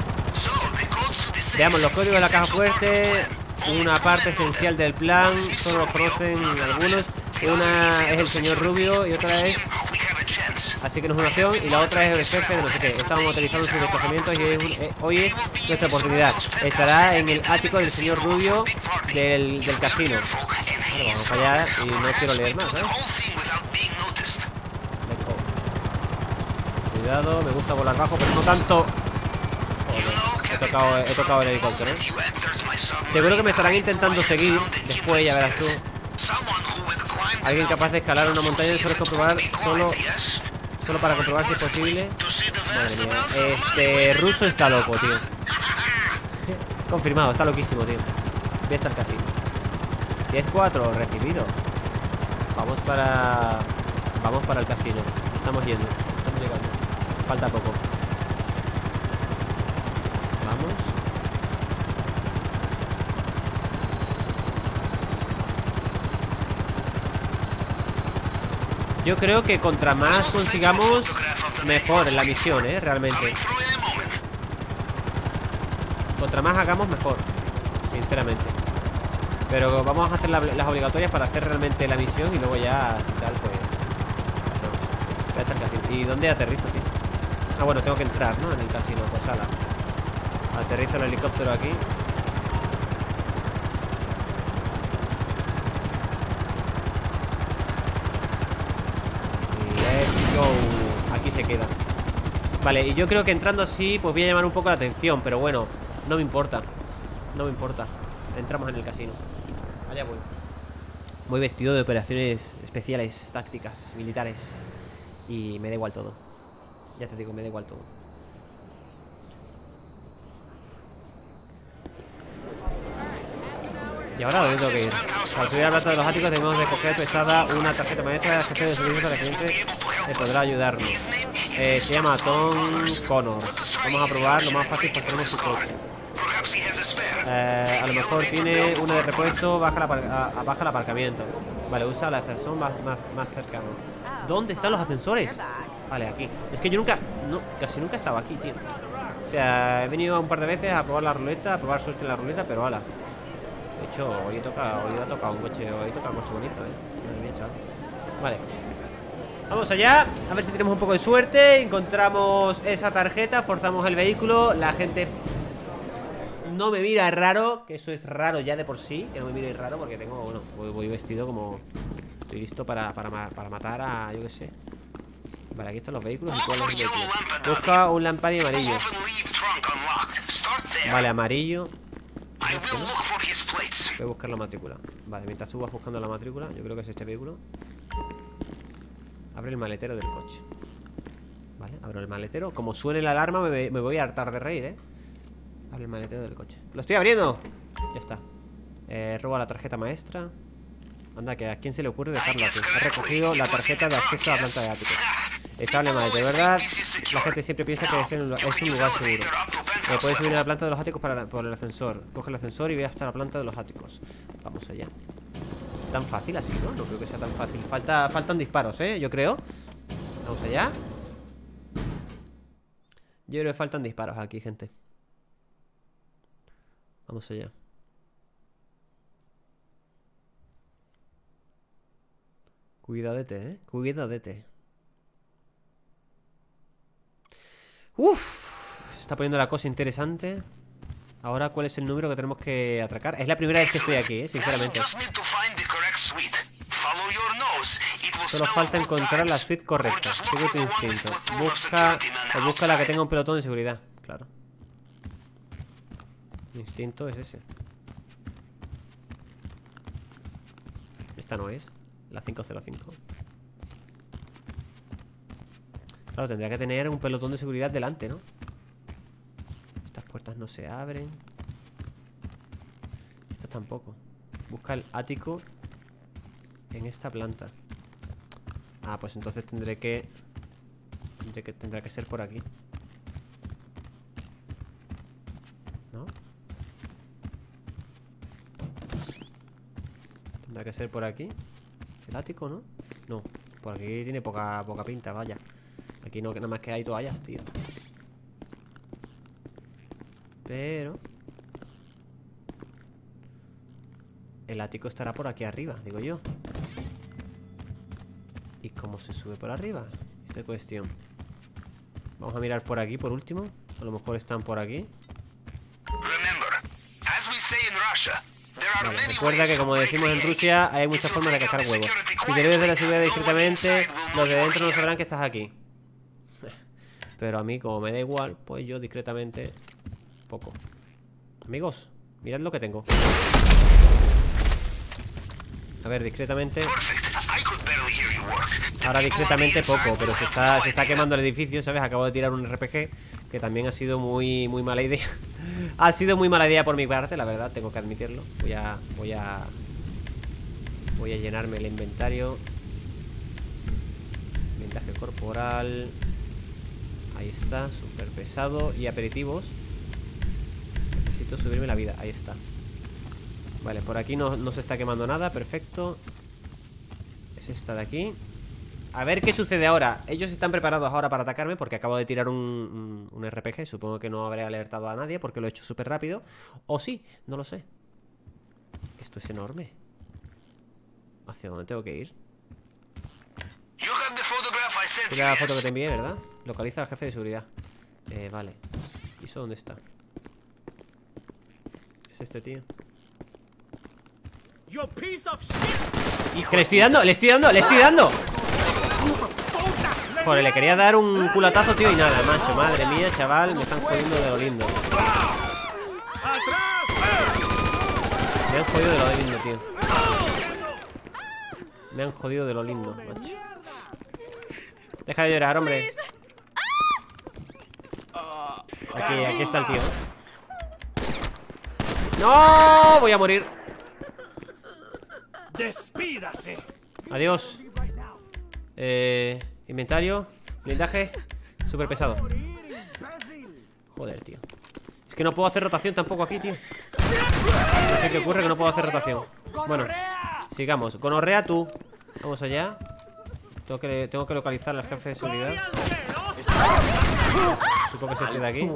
Veamos los códigos de la caja fuerte. Una parte esencial del plan. Solo los conocen algunos. Una es el señor Rubio y otra es... Así que no es una opción. Y la otra es el jefe de no sé qué. Estamos utilizando sus desplazamientos y hoy es nuestra oportunidad. Estará en el ático del señor Rubio del casino. Vale, vamos allá y no quiero leer más, ¿sabes? Cuidado, me gusta volar bajo, pero no tanto. Joder, he tocado el helicóptero, ¿eh? Seguro que me estarán intentando seguir. Después ya verás tú. Alguien capaz de escalar una montaña y solo comprobar solo para comprobar si es posible. Madre mía. Este ruso está loco, tío. Confirmado, está loquísimo, tío. Voy a estar casi 10-4, recibido. Vamos para el casino. Estamos yendo. Estamos llegando. Falta poco. Vamos. Yo creo que contra más consigamos, mejor en la misión, realmente. Contra más hagamos, mejor. Sinceramente. Pero vamos a hacer las obligatorias para hacer realmente la misión. Y luego ya, si tal, pues... Ya está el casino. ¿Y dónde aterrizo, tío? Ah, bueno, tengo que entrar, ¿no? En el casino, pues ala. Aterrizo el helicóptero aquí. Let's go. Aquí se queda. Vale, y yo creo que entrando así, pues voy a llamar un poco la atención. Pero bueno, no me importa. No me importa. Entramos en el casino. Allá voy. Voy vestido de operaciones especiales, tácticas, militares. Y me da igual todo. Ya te digo, me da igual todo. Y ahora, ¿dónde tengo que ir? Para subir a la planta de los áticos debemos de coger prestada una tarjeta maestra. El jefe de servicio para el cliente podrá ayudarnos. Se llama Tom Connor. Vamos a probar lo más fácil porque tenemos su coche. A lo mejor tiene una de repuesto. Baja el aparcamiento. Vale, usa el ascensor más cercano. ¿Dónde están los ascensores? Vale, aquí. Es que yo casi nunca he estado aquí, tío. O sea, he venido un par de veces a probar la ruleta, a probar suerte en la ruleta, pero ala. De hecho, hoy ha tocado un coche, bonito, Madre mía, chaval. Vale. Vamos allá, a ver si tenemos un poco de suerte. Encontramos esa tarjeta, forzamos el vehículo. La gente no me mira raro, que eso es raro ya de por sí. Que no me mire raro porque tengo, bueno, voy vestido como... Estoy listo para matar a, yo qué sé. Vale, aquí están los vehículos. ¿Y cuál es el vehículo? Busca un lampario amarillo. Vale, amarillo. Voy a buscar la matrícula. Vale, mientras tú vas buscando la matrícula, yo creo que es este vehículo. Abre el maletero del coche. Vale, abro el maletero. Como suene la alarma me voy a hartar de reír, Abre el maletero del coche. ¡Lo estoy abriendo! Ya está. Roba la tarjeta maestra. Anda, que a quién se le ocurre dejarlo aquí. He recogido la tarjeta de acceso a la planta de áticos. Estable maletero, de verdad. La gente siempre piensa que es un lugar seguro. Puedes subir a la planta de los áticos por el ascensor. Coge el ascensor y ve hasta la planta de los áticos. Vamos allá. Tan fácil así, ¿no? No creo que sea tan fácil. Faltan disparos, yo creo. Vamos allá. Yo creo que faltan disparos aquí, gente. Vamos allá. Cuidadete, cuidadete. Uf, se está poniendo la cosa interesante. Ahora, ¿cuál es el número que tenemos que atracar? Es la primera vez que estoy aquí, sinceramente. Solo falta encontrar la suite correcta. Sigue tu instinto. Busca la que tenga un pelotón de seguridad. Claro. Mi instinto es ese. Esta no es. La 505. Claro, tendría que tener un pelotón de seguridad delante, ¿no? Estas puertas no se abren. Estas tampoco. Busca el ático en esta planta. Ah, pues entonces tendrá que ser por aquí. ¿No? Tendrá que ser por aquí. El ático, ¿no? No, por aquí tiene poca pinta, vaya. Aquí no, que nada más que hay toallas, tío. Pero el ático estará por aquí arriba, digo yo. ¿Y cómo se sube por arriba? Esta cuestión. Vamos a mirar por aquí por último. A lo mejor están por aquí. Vale, recuerda que como decimos en Rusia, hay muchas formas de cazar huevos. Si te ves de la seguridad discretamente, los de dentro no sabrán que estás aquí. Pero a mí, como me da igual, pues yo discretamente poco. Amigos, mirad lo que tengo. A ver, discretamente. Ahora discretamente poco, pero se está quemando el edificio, ¿sabes? Acabo de tirar un RPG, que también ha sido muy mala idea. Ha sido muy mala idea por mi parte, la verdad, tengo que admitirlo. Voy a llenarme el inventario. Vendaje corporal. Ahí está, súper pesado. Y aperitivos. Necesito subirme la vida, ahí está. Vale, por aquí no se está quemando nada, perfecto. Es esta de aquí. A ver qué sucede ahora. Ellos están preparados ahora para atacarme porque acabo de tirar un RPG. Supongo que no habré alertado a nadie porque lo he hecho súper rápido. O sí, no lo sé. Esto es enorme. ¿Hacia dónde tengo que ir? Mira la foto que te envié, ¿verdad? Localiza al jefe de seguridad. Vale. ¿Y eso dónde está? Es este tío. ¡Hijo! ¡Le estoy dando! ¡Le estoy dando! ¡Le estoy dando! Joder, le quería dar un culatazo, tío, y nada, macho. Madre mía, chaval, me están jodiendo de lo lindo. Me han jodido de lo lindo, tío. Me han jodido de lo lindo, macho. Deja de llorar, hombre. Aquí está el tío. ¡No! Voy a morir.
Despídase.
Adiós. Inventario. Blindaje. Súper pesado. Joder, tío. Es que no puedo hacer rotación tampoco aquí, tío. No sé qué ocurre, que no puedo hacer rotación. Bueno, sigamos. Gonorrea tú. Vamos allá. Tengo que localizar al jefe de seguridad. Supongo que es este de aquí.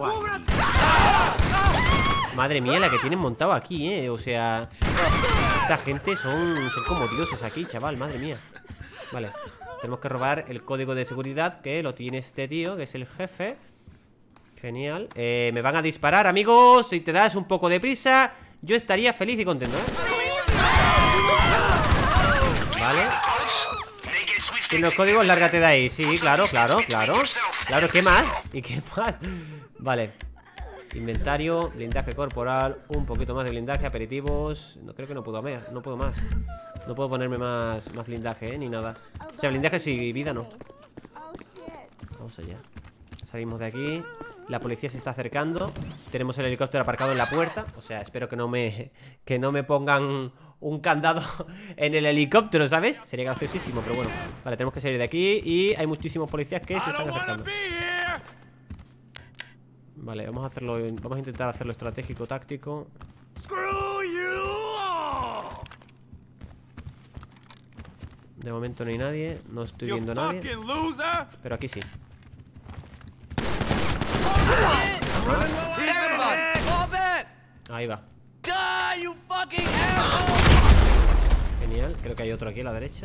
Madre mía, la que tienen montado aquí, o sea, esta gente son como dioses aquí, chaval, madre mía. Vale. Tenemos que robar el código de seguridad, que lo tiene este tío, que es el jefe. Genial. Me van a disparar, amigos. Si te das un poco de prisa, yo estaría feliz y contento, ¿eh? Vale. Sin los códigos, lárgate de ahí. Sí, claro, claro, claro. Claro, ¿qué más? ¿Y qué más? Vale. Inventario, blindaje corporal, un poquito más de blindaje, aperitivos. No, creo que no puedo más, no puedo más. No puedo ponerme más blindaje, ni nada. O sea, blindaje sí, vida no. Vamos allá. Salimos de aquí. La policía se está acercando. Tenemos el helicóptero aparcado en la puerta. O sea, espero que no me pongan un candado en el helicóptero, ¿sabes? Sería graciosísimo, pero bueno. Vale, tenemos que salir de aquí. Y hay muchísimos policías que se están acercando. Vale, vamos a hacerlo. Vamos a intentar hacerlo estratégico, táctico. De momento no hay nadie. No estoy viendo a nadie. Pero aquí sí. Ahí va. Genial, creo que hay otro aquí a la derecha.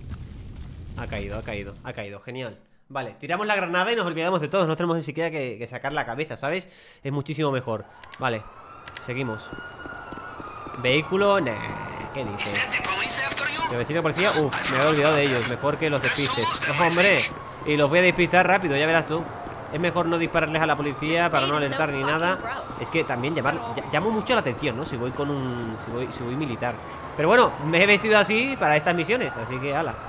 Ha caído, ha caído, ha caído, genial. Vale, tiramos la granada y nos olvidamos de todos. No tenemos ni siquiera que sacar la cabeza, ¿sabes? Es muchísimo mejor. Vale, seguimos. Vehículo, nah, ¿qué dices? ¿Que vecino policía? Uf, me he olvidado de ellos. Mejor que los despistes. ¡Oh, hombre! Y los voy a despistar rápido, ya verás tú. Es mejor no dispararles a la policía para no alertar ni nada. Es que también llamo mucho la atención, ¿no? Si voy con un... Si voy militar. Pero bueno, me he vestido así para estas misiones. Así que, ala.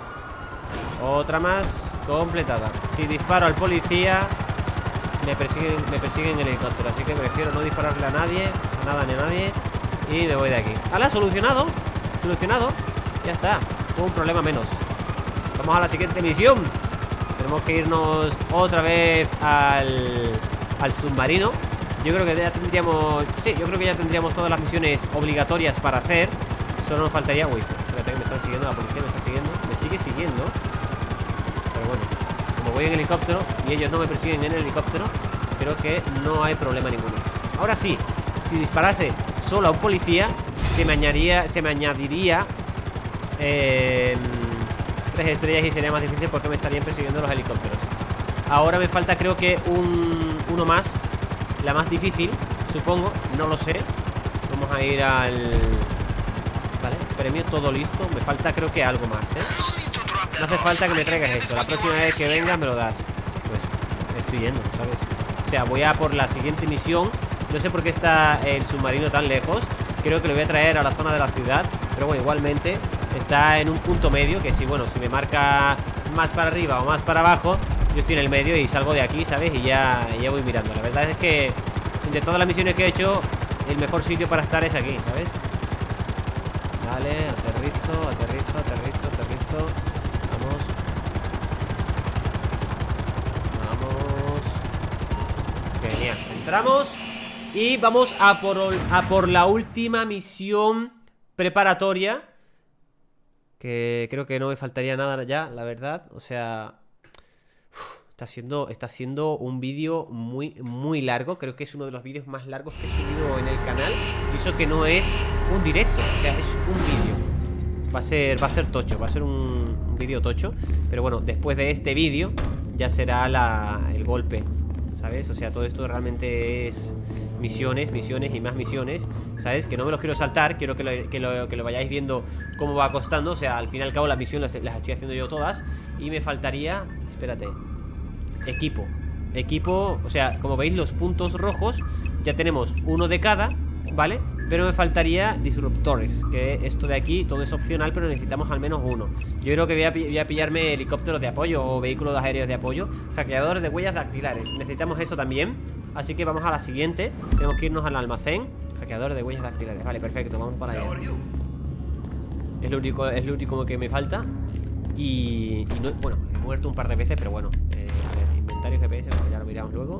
Otra más completada. Si disparo al policía, me persiguen en el helicóptero. Así que prefiero no dispararle a nadie, a nada ni a nadie. Y me voy de aquí. ¡Hala! Solucionado. Solucionado. Ya está. Un problema menos. Vamos a la siguiente misión. Tenemos que irnos otra vez al submarino. Yo creo que ya tendríamos... Sí, yo creo que ya tendríamos todas las misiones obligatorias para hacer. Solo nos faltaría... Uy, espérate que me están siguiendo. La policía me está siguiendo. Me sigue siguiendo. Pero bueno, como voy en helicóptero y ellos no me persiguen en el helicóptero, creo que no hay problema ninguno. Ahora sí, si disparase solo a un policía, se me añadiría 3 estrellas y sería más difícil porque me estarían persiguiendo los helicópteros. Ahora me falta creo que uno más. La más difícil, supongo, no lo sé. Vamos a ir al... Vale, premio todo listo. Me falta creo que algo más, ¿eh? No hace falta que me traigas esto. La próxima vez que vengas me lo das. Pues estoy yendo, ¿sabes? O sea, voy a por la siguiente misión. No sé por qué está el submarino tan lejos. Creo que lo voy a traer a la zona de la ciudad. Pero bueno, igualmente está en un punto medio. Que si, bueno, si me marca más para arriba o más para abajo, yo estoy en el medio y salgo de aquí, ¿sabes? Y ya voy mirando. La verdad es que de todas las misiones que he hecho, el mejor sitio para estar es aquí, ¿sabes? Vale, aterrizo, aterrizo, aterrizo, aterrizo. Vamos. Vamos. Genial. Entramos y vamos a por la última misión preparatoria. Que creo que no me faltaría nada ya, la verdad. O sea... Está siendo un vídeo muy largo. Creo que es uno de los vídeos más largos que he subido en el canal. Y eso que no es un directo, o sea, es un vídeo. Va a ser tocho, va a ser un vídeo tocho. Pero bueno, después de este vídeo ya será el golpe, ¿sabes? O sea, todo esto realmente es misiones, misiones y más misiones, ¿sabes? Que no me los quiero saltar. Quiero que lo vayáis viendo cómo va costando. O sea, al fin y al cabo las misiones las estoy haciendo yo todas. Y me faltaría... Espérate. Equipo, o sea, como veis los puntos rojos, ya tenemos uno de cada, ¿vale? Pero me faltaría disruptores, que esto de aquí todo es opcional, pero necesitamos al menos uno. Yo creo que voy a pillarme helicópteros de apoyo o vehículos aéreos de apoyo. Hackeadores de huellas dactilares, necesitamos eso también. Así que vamos a la siguiente. Tenemos que irnos al almacén. Hackeadores de huellas dactilares, vale, perfecto, vamos para allá. Es lo único que me falta. Y no, bueno, he muerto un par de veces, pero bueno, a ver, inventario GPS, bueno, ya lo miramos luego.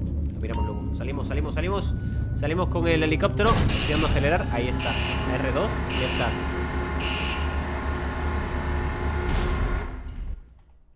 Salimos con el helicóptero. Estoy dando a acelerar, ahí está. R2, y ya está.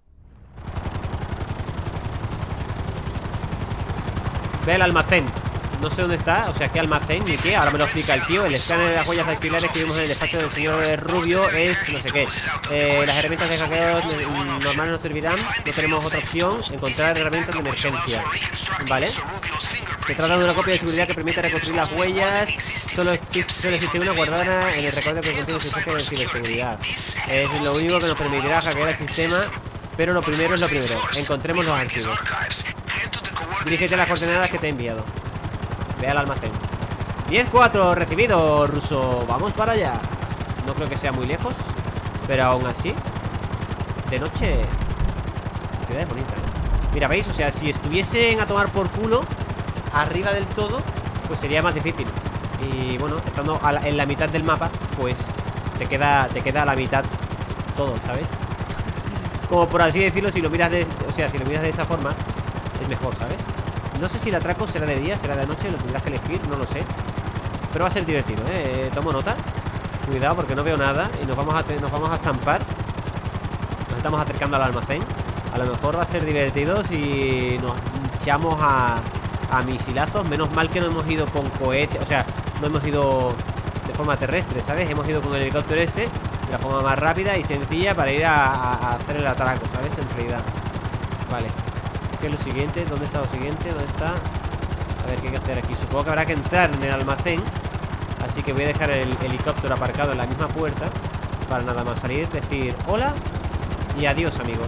Ve al almacén. no sé dónde está, o sea, qué almacén ni qué. Ahora me lo explica el tío. El escáner de las huellas dactilares que vimos en el despacho del señor Rubio es no sé qué. Las herramientas de hackeo normales nos servirán. No tenemos otra opción. Encontrar herramientas de emergencia. Vale. Se trata de una copia de seguridad que permite reconstruir las huellas. Solo existe una guardada en el recuerdo que contiene su jefe de ciberseguridad. Es lo único que nos permitirá hackear el sistema. Pero lo primero es lo primero. Encontremos los archivos. Dirígete a las coordenadas que te he enviado. Ve al almacén. 10-4, recibido, ruso. Vamos para allá. No creo que sea muy lejos, pero aún así, de noche, la ciudad es bonita, ¿eh? Mira, ¿veis? O sea, si estuviesen a tomar por culo arriba del todo, pues sería más difícil. Y bueno, estando en la mitad del mapa, pues te queda a la mitad todo, ¿sabes? Como por así decirlo, si lo miras de, o sea, si lo miras de esa forma, es mejor, ¿sabes? No sé si el atraco será de día, será de noche, lo tendrás que elegir, no lo sé. Pero va a ser divertido, ¿eh? Tomo nota. Cuidado porque no veo nada y nos vamos a estampar. Nos estamos acercando al almacén. A lo mejor va a ser divertido si nos echamos a misilazos. Menos mal que no hemos ido con cohete, o sea, no hemos ido de forma terrestre, ¿sabes? Hemos ido con el helicóptero este de la forma más rápida y sencilla para ir a hacer el atraco, ¿sabes? En realidad. Vale. ¿Qué es lo siguiente? ¿Dónde está lo siguiente? ¿Dónde está? A ver, ¿qué hay que hacer aquí? Supongo que habrá que entrar en el almacén. Así que voy a dejar el helicóptero aparcado en la misma puerta para nada más salir, decir hola y adiós, amigos.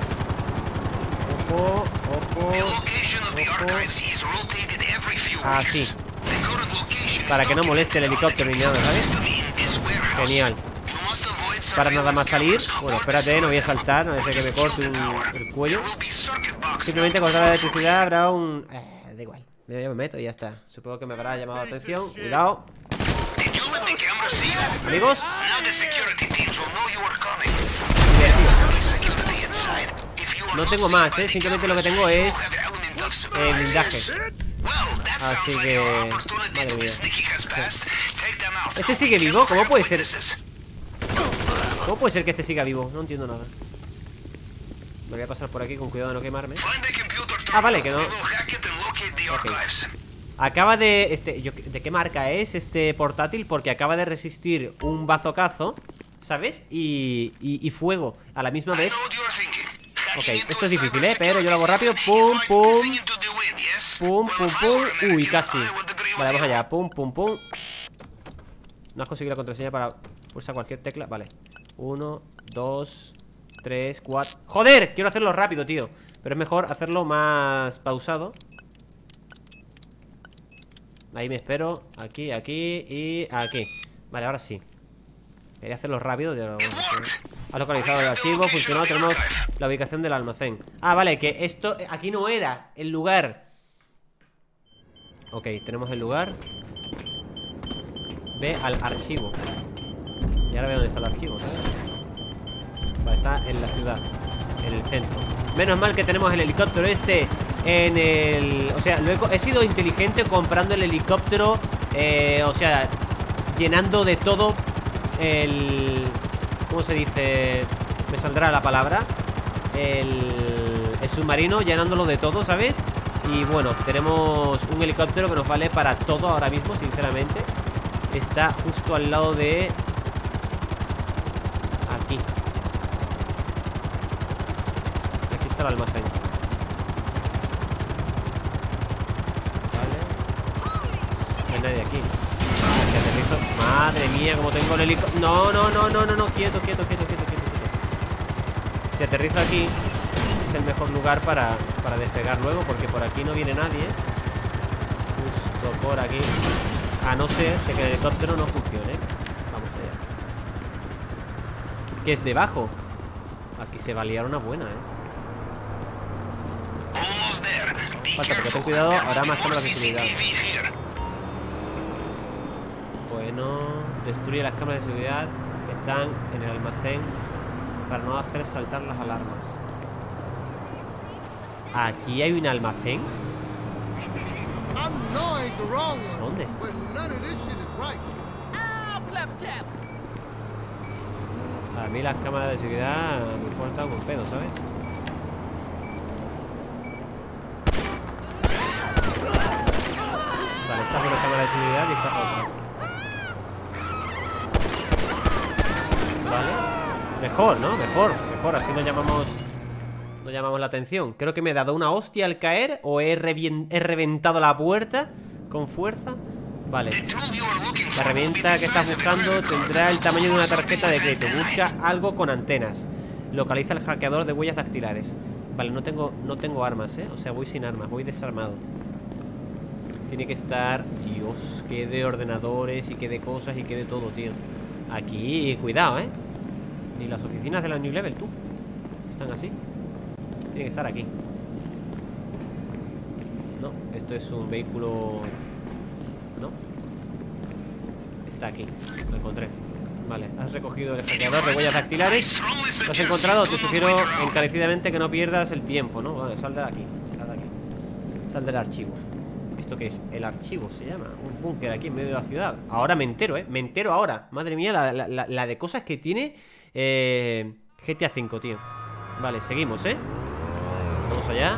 Ojo, ojo, ojo. Así. Para que no moleste el helicóptero ni nada, ¿sabes? Genial. Para nada más salir. Bueno, espérate, no voy a saltar, no sé que me corte el cuello. Simplemente cortar la electricidad habrá un... da igual, yo me meto y ya está. Supongo que me habrá llamado la atención. Cuidado. Amigos. No tengo más, simplemente lo que tengo es el blindaje. Así que... Madre mía. ¿Este sigue vivo? ¿Cómo puede ser? ¿Cómo puede ser que este siga vivo? No entiendo nada. Me voy a pasar por aquí con cuidado de no quemarme. Ah, vale, que no. Okay. Acaba de... ¿de qué marca es este portátil? Porque acaba de resistir un bazocazo, ¿sabes? Y fuego a la misma vez. Ok, esto es difícil, pero yo lo hago rápido. Pum, pum. Pum, pum, pum. Uy, casi. Vale, vamos allá. Pum, pum, pum. No has conseguido la contraseña para pulsar cualquier tecla. Vale. 1, 2, 3, 4. ¡Joder! Quiero hacerlo rápido, tío. Pero es mejor hacerlo más pausado. Ahí me espero. Aquí, aquí y aquí. Vale, ahora sí. Quería hacerlo rápido. Ha localizado el archivo, funcionó. Tenemos la ubicación del almacén. Ah, vale, que esto... Aquí no era el lugar. Ok, tenemos el lugar. Ve al archivo. Y ahora veo dónde está el archivo, ¿sabes? Vale, está en la ciudad, en el centro. Menos mal que tenemos el helicóptero este en el... O sea, he sido inteligente comprando el helicóptero, o sea, llenando de todo el... ¿Cómo se dice? Me saldrá la palabra. El submarino, llenándolo de todo, ¿sabes? Y bueno, tenemos un helicóptero que nos vale para todo ahora mismo, sinceramente. Está justo al lado de... Aquí. Aquí está el almacén. Vale. No hay nadie aquí. Madre mía, como tengo el helicóptero. No, no, no, no, no, no. Quieto, quieto, quieto, quieto, quieto. Si aterrizo aquí, es el mejor lugar para despegar luego, porque por aquí no viene nadie. Justo por aquí. A no ser que el helicóptero no funcione. Vamos allá. ¿Qué es debajo? Aquí se va a liar una buena, Falta, porque ten cuidado, habrá más cámaras de seguridad. Bueno, destruye las cámaras de seguridad que están en el almacén para no hacer saltar las alarmas. Aquí hay un almacén. ¿Dónde? A mí las cámaras de seguridad me importan un pedo, ¿sabes? posibilidad y esta otra. Vale. Mejor, ¿no? Mejor, así nos llamamos la atención. Creo que me he dado una hostia al caer o he reventado la puerta con fuerza. Vale. La herramienta que estás buscando tendrá el tamaño de una tarjeta de crédito. Busca algo con antenas. Localiza el hackeador de huellas dactilares. Vale, no tengo armas, ¿eh? O sea, voy sin armas, voy desarmado. Tiene que estar... Dios, qué de ordenadores y qué de cosas y qué de todo, tío. Aquí, cuidado, ¿eh? Ni las oficinas de la New Level, tú. Están así. Tiene que estar aquí. No, esto es un vehículo... ¿No? Está aquí, lo encontré. Vale, has recogido el hackeador de huellas dactilares. ¿Lo has encontrado? Te sugiero encarecidamente que no pierdas el tiempo, ¿no? Vale, sal de aquí. Sal de aquí. Sal del archivo. ¿Esto qué es? El archivo se llama. Un búnker aquí en medio de la ciudad. Ahora me entero, ¿eh? Me entero ahora. Madre mía, la de cosas que tiene GTA V, tío. Vale, seguimos, ¿eh? Vamos allá.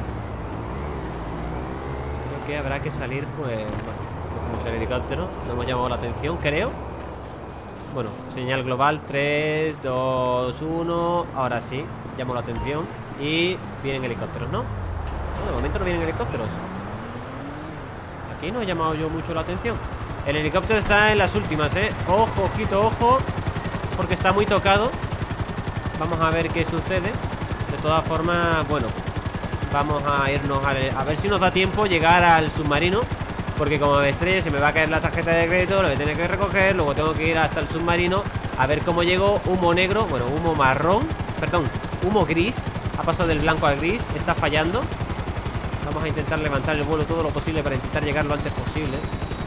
Creo que habrá que salir, pues... Bueno, como el helicóptero. No hemos llamado la atención, creo. Bueno, señal global. 3, 2, 1. Ahora sí, llamo la atención. Y vienen helicópteros, ¿no? No, de momento no vienen helicópteros. Aquí no he llamado yo mucho la atención. El helicóptero está en las últimas, ¿eh? Ojo, ojito, ojo. Porque está muy tocado. Vamos a ver qué sucede. De todas formas, bueno, vamos a irnos a ver si nos da tiempo llegar al submarino. Porque como me estrelle se me va a caer la tarjeta de crédito. Lo voy a tener que recoger. Luego tengo que ir hasta el submarino a ver cómo llego. Humo negro, bueno, humo marrón. Perdón, humo gris. Ha pasado del blanco al gris, está fallando. Vamos a intentar levantar el vuelo todo lo posible para intentar llegar lo antes posible.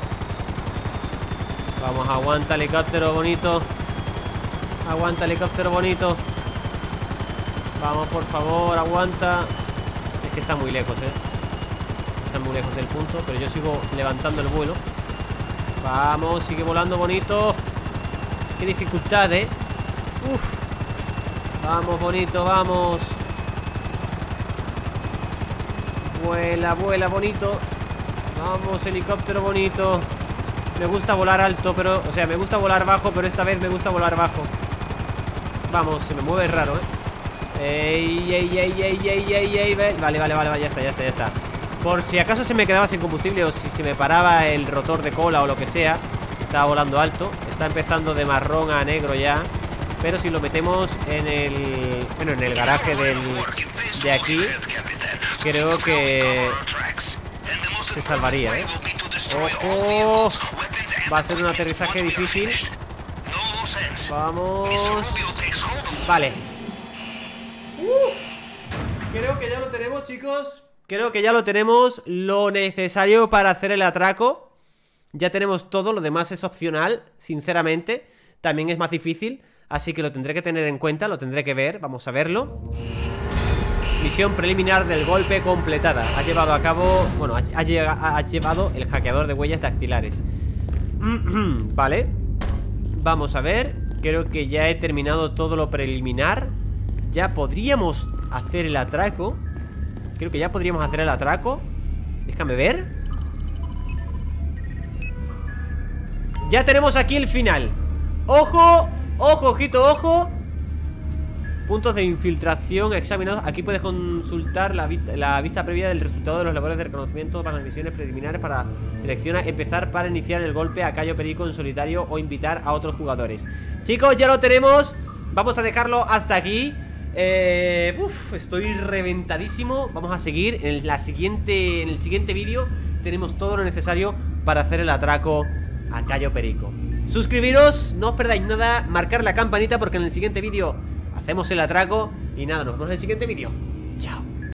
Vamos, aguanta helicóptero bonito. Aguanta helicóptero bonito. Vamos, por favor, aguanta. Es que está muy lejos, está muy lejos del punto, pero yo sigo levantando el vuelo. Vamos, sigue volando bonito. Qué dificultad, Uf. Vamos, bonito, vamos. Vuela, vuela, bonito. Vamos, helicóptero bonito. Me gusta volar alto, pero... O sea, me gusta volar bajo, pero esta vez me gusta volar bajo. Vamos, se me mueve raro, Ey, ey, ey, ey, ey, ey, ey. Vale, vale, vale, ya está. Por si acaso se me quedaba sin combustible o si se me paraba el rotor de cola o lo que sea. Estaba volando alto. Está empezando de marrón a negro ya. Pero si lo metemos en el... Bueno, en el garaje de aquí, creo que se salvaría, ¡Ojo! Va a ser un aterrizaje difícil. Vamos. Vale. Creo que ya lo tenemos, chicos. Creo que ya lo tenemos. Lo necesario para hacer el atraco. Ya tenemos todo, lo demás es opcional. Sinceramente, también es más difícil. Así que lo tendré que tener en cuenta, lo tendré que ver, vamos a verlo. Misión preliminar del golpe completada. Ha llevado a cabo, bueno, ha llevado el hackeador de huellas dactilares. Vale. Vamos a ver. Creo que ya he terminado todo lo preliminar. Ya podríamos hacer el atraco. Creo que ya podríamos hacer el atraco. Déjame ver. Ya tenemos aquí el final. ¡Ojo! Ojo, ojito, ojo. Puntos de infiltración examinados. Aquí puedes consultar la vista previa del resultado de los labores de reconocimiento para las misiones preliminares. Para seleccionar, empezar para iniciar el golpe a Cayo Perico en solitario o invitar a otros jugadores. Chicos, ya lo tenemos. Vamos a dejarlo hasta aquí. Estoy reventadísimo. Vamos a seguir en el siguiente vídeo. Tenemos todo lo necesario para hacer el atraco a Cayo Perico. Suscribiros, no os perdáis nada. Marcar la campanita porque en el siguiente vídeo hacemos el atraco. Y nada, nos vemos en el siguiente vídeo.